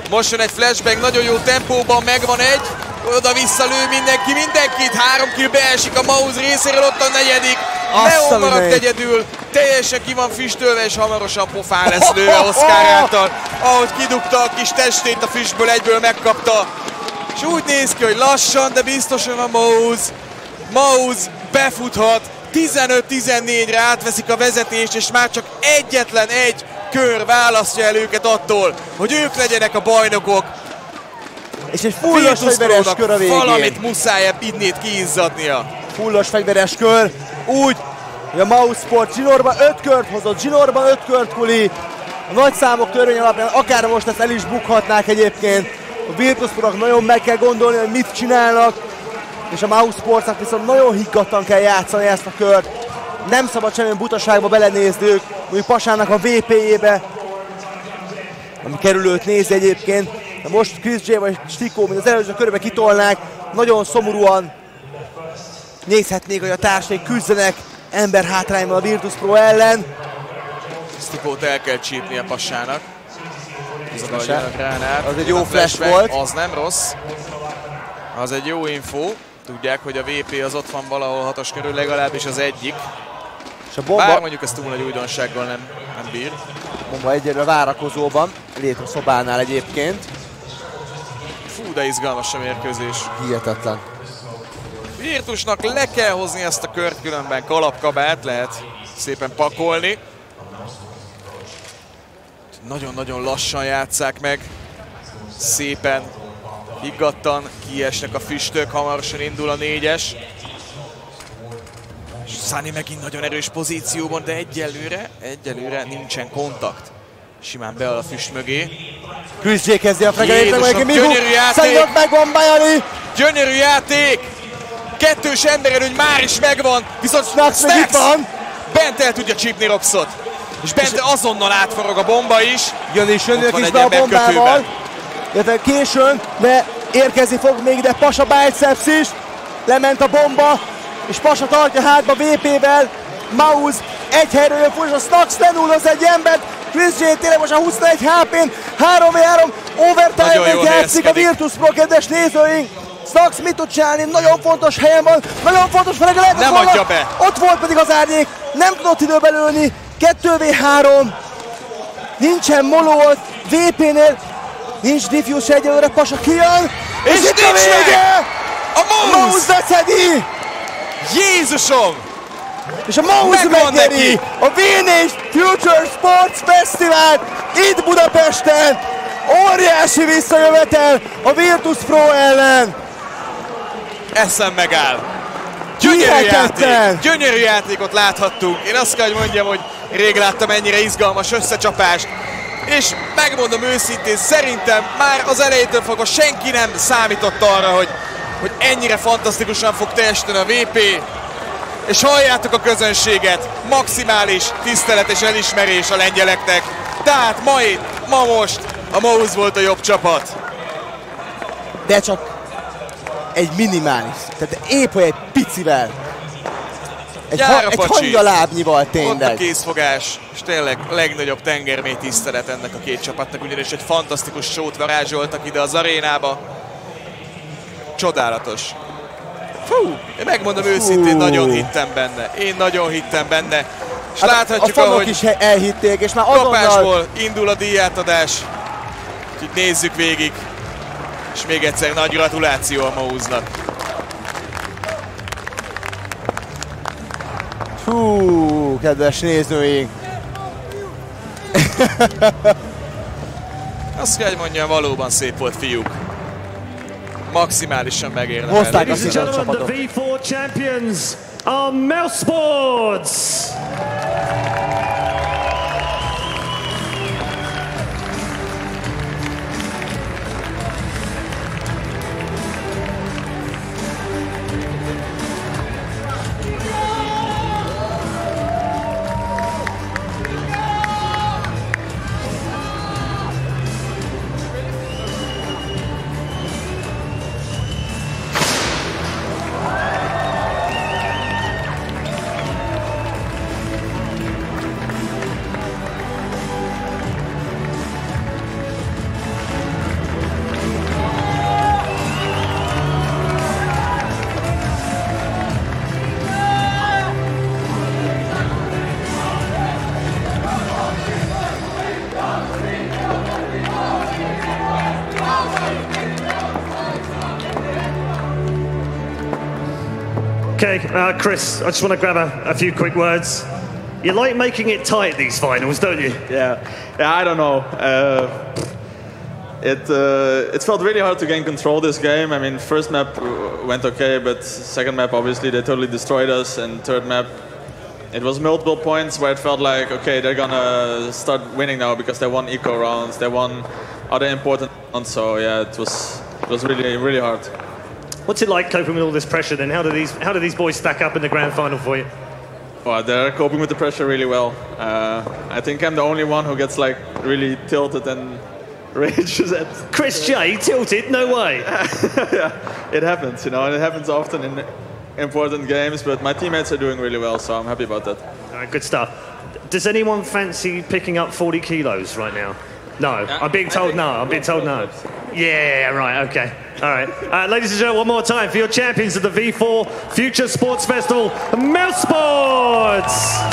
Most jön egy flashback, nagyon jó tempóban, megvan egy. Oda-vissza lő mindenki, mindenkit. Három kill beesik a Maus részéről, ott a negyedik. Leon maradt egyedül, teljesen ki van füstölve, és hamarosan pofán lesz lőve Oscar által. Ahogy kidugta a kis testét a füstből, egyből megkapta. És úgy néz ki, hogy lassan, de biztosan a Maus. Maus befuthat, tizenöt tizennégyre átveszik a vezetést, és már csak egyetlen egy kör választja el őket attól, hogy ők legyenek a bajnokok. És egy fullos fegyveres kör a végén. Valamit muszáj innét kiizzadnia. Fullos fegyveres kör, úgy, hogy a Maus Sport zsinórban öt kört hozott, zsinórban öt kört Kuli. A nagy számok törvény alapján akár most ezt el is bukhatnák egyébként. A Virtus.pro-nak nagyon meg kell gondolni, hogy mit csinálnak, és a Maus Sportnak viszont nagyon higgadtan kell játszani ezt a kört. Nem szabad semmilyen butaságba belenézniük, mondjuk Pasának a vé pé-jébe, ami kerülőt nézi egyébként. De most Chris J vagy Stikó, mint az előző körbe kitolnák, nagyon szomorúan nézhetnék, hogy a társaik küzdenek ember hátrányban a Virtus.pro ellen. Stikót el kell csípni a Pasának. Az, az egy jó flash, flash volt. Az nem rossz. Az egy jó info. Tudják, hogy a vé pé az ott van valahol hatos körül, legalábbis az egyik. És a bomba... Bár mondjuk ez túl nagy újdonsággal nem, nem bír. A bomba egyelőre várakozóban, létre szobánál egyébként. Fú, de izgalmas a mérkőzés. Hihetetlen. Virtusnak le kell hozni ezt a kört, különben kalapkabát lehet szépen pakolni. Nagyon-nagyon lassan játsszák meg. Szépen, higgadtan kiesnek a füstök, hamarosan indul a négyes. Sunny megint nagyon erős pozícióban, de egyelőre, egyelőre nincsen kontakt. Simán beáll a füst mögé. Chris J kezdi a fregelét, meg gyönyörű játék! Megvan Bajani! Gyönyörű játék! Kettős emberelőny már is megvan, viszont Snax meg itt van! Bent el tudja csípni Robszot. És Bent azonnal átforog a bomba is. Jön és jönnek is be a bombával. Illetve későn, de érkezni fog még ide Pasha Biceps is. Lement a bomba, és Pasha tartja hátba vé pé-vel. Maus egy helyről jön full, és a Snax lenull az egy embert. Chris J tényleg most a huszonegy há pén, három három overtime-ben játszik a Virtus.pro, kedves nézőink. Snax mit tud csinálni? Nagyon fontos helyen van, nagyon fontos fel, lehet, nem volna. adja be. Ott volt pedig az árnyék, nem tudott időbe lőni. kettő vé három. Nincsen moló vé pé-nél. Nincs diffuse egyelőre, Pasha kijön. És, és itt a vége! A Maus beszedi! Jézusom! És a Maus megnyeri a vé négy Future Sports Festival itt Budapesten. Óriási visszajövetel a Virtus.pro ellen. Eszem megáll. Gyönyörű játék, gyönyörű játékot láthattunk. Én azt kell, hogy mondjam, hogy rég láttam ennyire izgalmas összecsapást. És megmondom őszintén, szerintem már az elejétől fogva senki nem számított arra, hogy, hogy ennyire fantasztikusan fog teljesíteni a vé pé. És halljátok a közönséget, maximális tisztelet és elismerés a lengyeleknek. Tehát ma itt, ma most a Maus volt a jobb csapat. De csak egy minimális, tehát épp egy picivel. Egy, ha, egy hangyalábnyival tényleg. Ott a kézfogás, és tényleg legnagyobb tengermély tisztelet ennek a két csapatnak, ugyanis egy fantasztikus sót varázsoltak ide az arénába. Csodálatos. Fú, én megmondom Fú. őszintén, nagyon hittem benne. Én nagyon hittem benne. És hát láthatjuk, a fanok ahogy is elhitték, és már azonnal... kapásból indul a díjátadás. Úgyhogy nézzük végig. És még egyszer nagy gratuláció a Mausnak. Hú, kedves nézőink! Azt kell, hogy mondjam, valóban szép volt, fiúk. Maximálisan megérdemelni. Hozták a szízon csapatot. The vé négy champions are Maus Sports! Okay, uh, Chris, I just want to grab a, a few quick words. You like making it tight, these finals, don't you? Yeah, yeah. I don't know. Uh, it uh, it felt really hard to gain control this game. I mean, first map went okay, but second map obviously they totally destroyed us, and third map it was multiple points where it felt like okay, they're gonna start winning now because they won eco rounds, they won other important rounds. So yeah, it was it was really really hard. What's it like coping with all this pressure then? How do these how do these boys stack up in the grand final for you? Well, they're coping with the pressure really well. Uh, I think I'm the only one who gets like really tilted and rages at. Chris J tilted? No way. Yeah, it happens, you know, and it happens often in important games. But my teammates are doing really well, so I'm happy about that. All right, good stuff. Does anyone fancy picking up forty kilos right now? No, I'm being told no. I'm being told no. Yeah, right. Okay. All right. Uh, ladies and gentlemen, one more time for your champions of the V four Future Sports Festival, mousesports.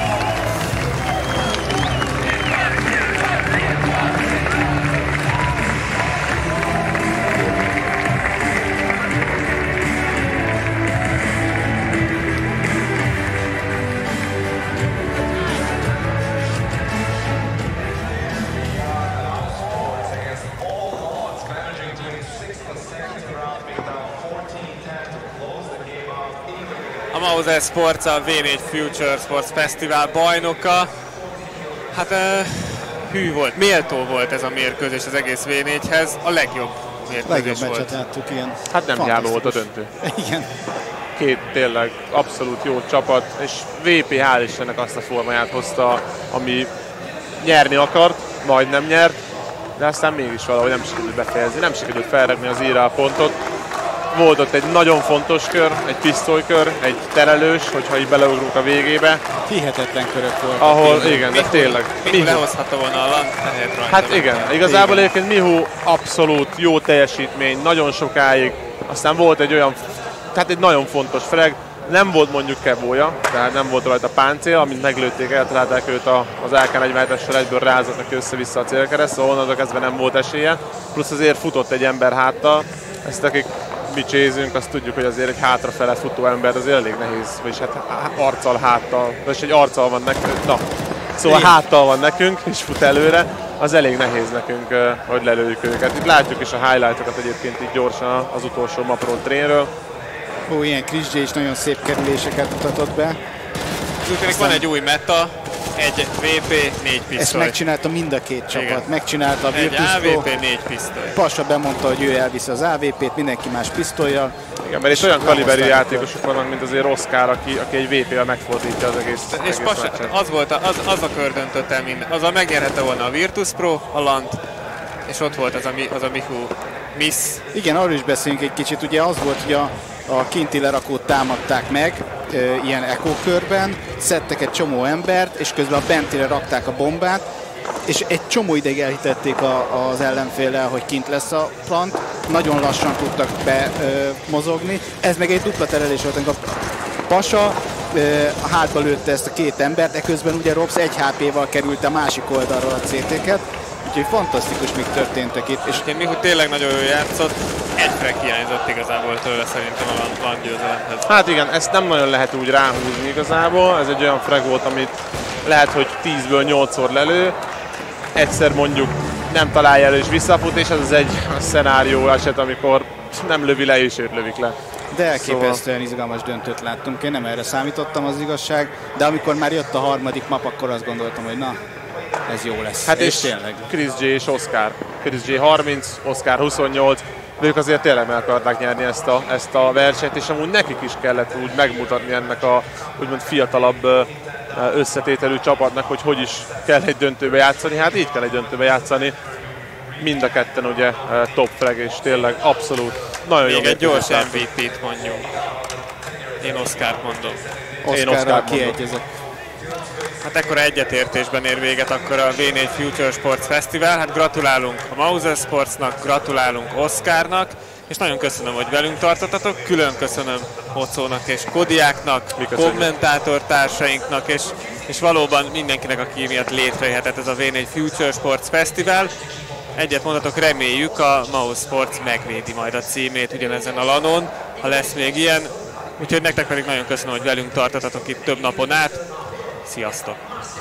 Mauser Sports a vé négy Future Sports Festival bajnoka. Hát uh, hű volt, méltó volt ez a mérkőzés az egész vé négyhez, a legjobb mérkőzés legjobb volt. meccset láttuk, igen. Hát nem hiába volt a döntő. Igen. Két tényleg abszolút jó csapat, és vé pé hál' Istennek azt a formáját hozta, ami nyerni akart, majdnem nyert, de aztán mégis valahogy nem sikerült befejezni, nem sikerült felrakni az íre a pontot. Volt ott egy nagyon fontos kör, egy pisztolykör, egy terelős, hogyha így beleugrunk a végébe. Hihetetlen körök voltak. Ahol, tényleg. Igen, de tényleg. Mihu lehozhatta volna a lant, hát igen, igazából egyébként Mihu abszolút jó teljesítmény, nagyon sokáig. Aztán volt egy olyan, tehát egy nagyon fontos frag, nem volt mondjuk kebója, tehát nem volt rajta páncél, amint meglőtték, eltalálták őt az á ká negyvenhetessel, egyből rázott neki össze-vissza a célkereszt, szóval onnantól kezdve nem volt esélye. Plusz azért futott egy ember háttal, ezt akik mi csézünk, azt tudjuk, hogy azért egy hátrafele futó ember azért elég nehéz, vagyis hát arccal, háttal, vagy egy arccal van nekünk, na, szóval igen. Háttal van nekünk, és fut előre, az elég nehéz nekünk, hogy lelőjük őket. Itt látjuk is a highlightokat egyébként így gyorsan az utolsó mapról, trénről. Ó, ilyen Chris J is nagyon szép kerüléseket mutatott be. Aztán van egy új meta, egy vé pé, négy pisztoly. Ezt megcsinálta mind a két csapat. Igen. Megcsinálta a Virtus Pro. Egy á vé pé, négy pisztoly. Passa bemondta, hogy ő elviszi az á vé pét, mindenki más pisztollyal. Igen, mert itt olyan kaliberű játékosok vannak, mint azért Oscar, aki, aki egy vé pével megfordítja az egész, és egész Passa, az, volt a, az, az a kör döntött el minden. Azzal megnyerhette volna a Virtus Pro, a lant, és ott volt az a, az a Mihu miss. Igen, arról is beszélünk egy kicsit. Ugye az volt, hogy a, a kinti lerakót támadták meg, e, ilyen echo körben, szedtek egy csomó embert, és közben a bentire rakták a bombát, és egy csomó ideig elhitették a, az ellenféllel, hogy kint lesz a plant, nagyon lassan tudtak be e, mozogni. Ez meg egy dupla terelés volt, a Pasa e, a hátba lőtte ezt a két embert, eközben ugye Robsz egy há péval került a másik oldalról a cé té-ket. Úgyhogy fantasztikus, mik történtek itt. És én Mihu tényleg nagyon jól játszott, egy frag hiányzott igazából tőle szerintem a van győzelemhez. Hát igen, ezt nem nagyon lehet úgy ráhúzni igazából, ez egy olyan frag volt, amit lehet, hogy tízből nyolcszor lelő, egyszer mondjuk nem találja elő és visszafut, és ez az egy szenárió eset, amikor nem lövi le és őt lövik le. De elképesztően szóval izgalmas döntőt láttunk, én nem erre számítottam, az igazság, de amikor már jött a harmadik map, akkor azt gondoltam, hogy na, ez jó lesz. Hát és, és tényleg. Chris J és Oscar. Chris J harminc, Oscar huszonnyolc, de ők azért tényleg meg akarták nyerni ezt a, ezt a versenyt, és amúgy nekik is kellett úgy megmutatni ennek a úgymond fiatalabb összetételű csapatnak, hogy hogy is kell egy döntőbe játszani. Hát így kell egy döntőbe játszani. Mind a ketten ugye top frag, és tényleg abszolút nagyon jó. Még egy gyors em vé pét mondjuk. Én Oscart mondom. Oscarral kiegyezek. Hát ekkora egyetértésben ér véget akkor a vé négy Future Sports Festival. Hát gratulálunk a Mauser Sportsnak, gratulálunk Oscarnak, és nagyon köszönöm, hogy velünk tartottatok. Külön köszönöm Hocónak és Kodiáknak, kommentátortársainknak, és, és valóban mindenkinek, aki miatt létrejöhetett ez a vé négy Future Sports Festival. Egyet mondatok, reméljük a Mauser Sports megvédi majd a címét ugyanezen a lanon, ha lesz még ilyen. Úgyhogy nektek pedig nagyon köszönöm, hogy velünk tartottatok itt több napon át. Sziasztok!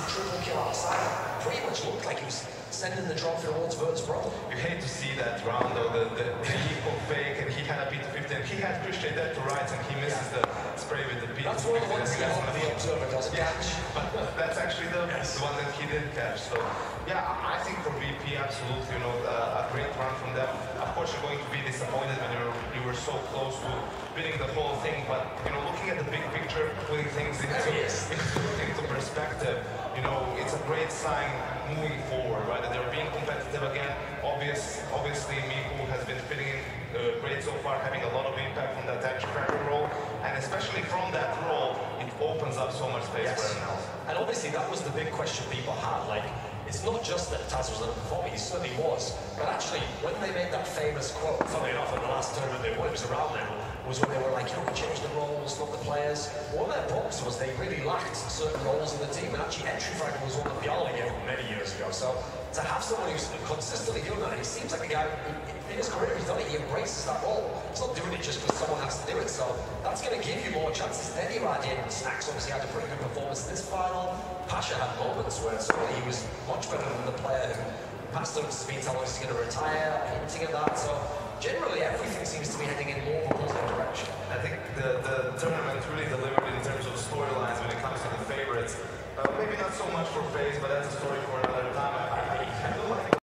Sending the trophy towards Virtus.pro. You hate to see that round though, the, the, the heap of fake, and he had a P two fifty, and he had Christian dead to rights, and he misses the spray with the P two fifty. That's one of the ones that the observer doesn't catch. But that's actually the, yes. the one that he did catch. So yeah, I think for V P, absolutely, you know, uh, a great run from them. Of course, you're going to be disappointed when you you were so close to winning the whole thing, but you know, looking at the big picture, putting things into, into, into perspective, you know, it's a great sign moving forward, right? That they're being competitive again. Obvious, obviously, Miku has been fitting in uh, great so far, having a lot of impact from that edge cracker role, and especially from that role, it opens up so much space yes. for him now. And obviously, that was the big question people had. Like, it's not just that Taz was underperforming; he certainly was. But actually, when they made that famous quote, funny enough, in the last tournament they won, it was around now, was when they were like, you know, we changed the roles, not the players. One of their problems was they really lacked certain roles in the team, and actually entry fragment was one that Bjarne gave many years ago. So to have someone who's consistently doing that, it seems like the guy, in his career, he's done it, he embraces that role. He's not doing it just because someone has to do it, so that's going to give you more chances. Then you add in Snacks, obviously had a pretty good performance in this final. Pasha had moments where suddenly he was much better than the player who passed on to speed, how long he's going to retire, hinting at that. So generally, everything seems to be heading in more of a positive direction. I think the, the tournament really delivered in terms of storylines when it comes to the favorites. Uh, maybe not so much for FaZe, but that's a story for another time. I, I, I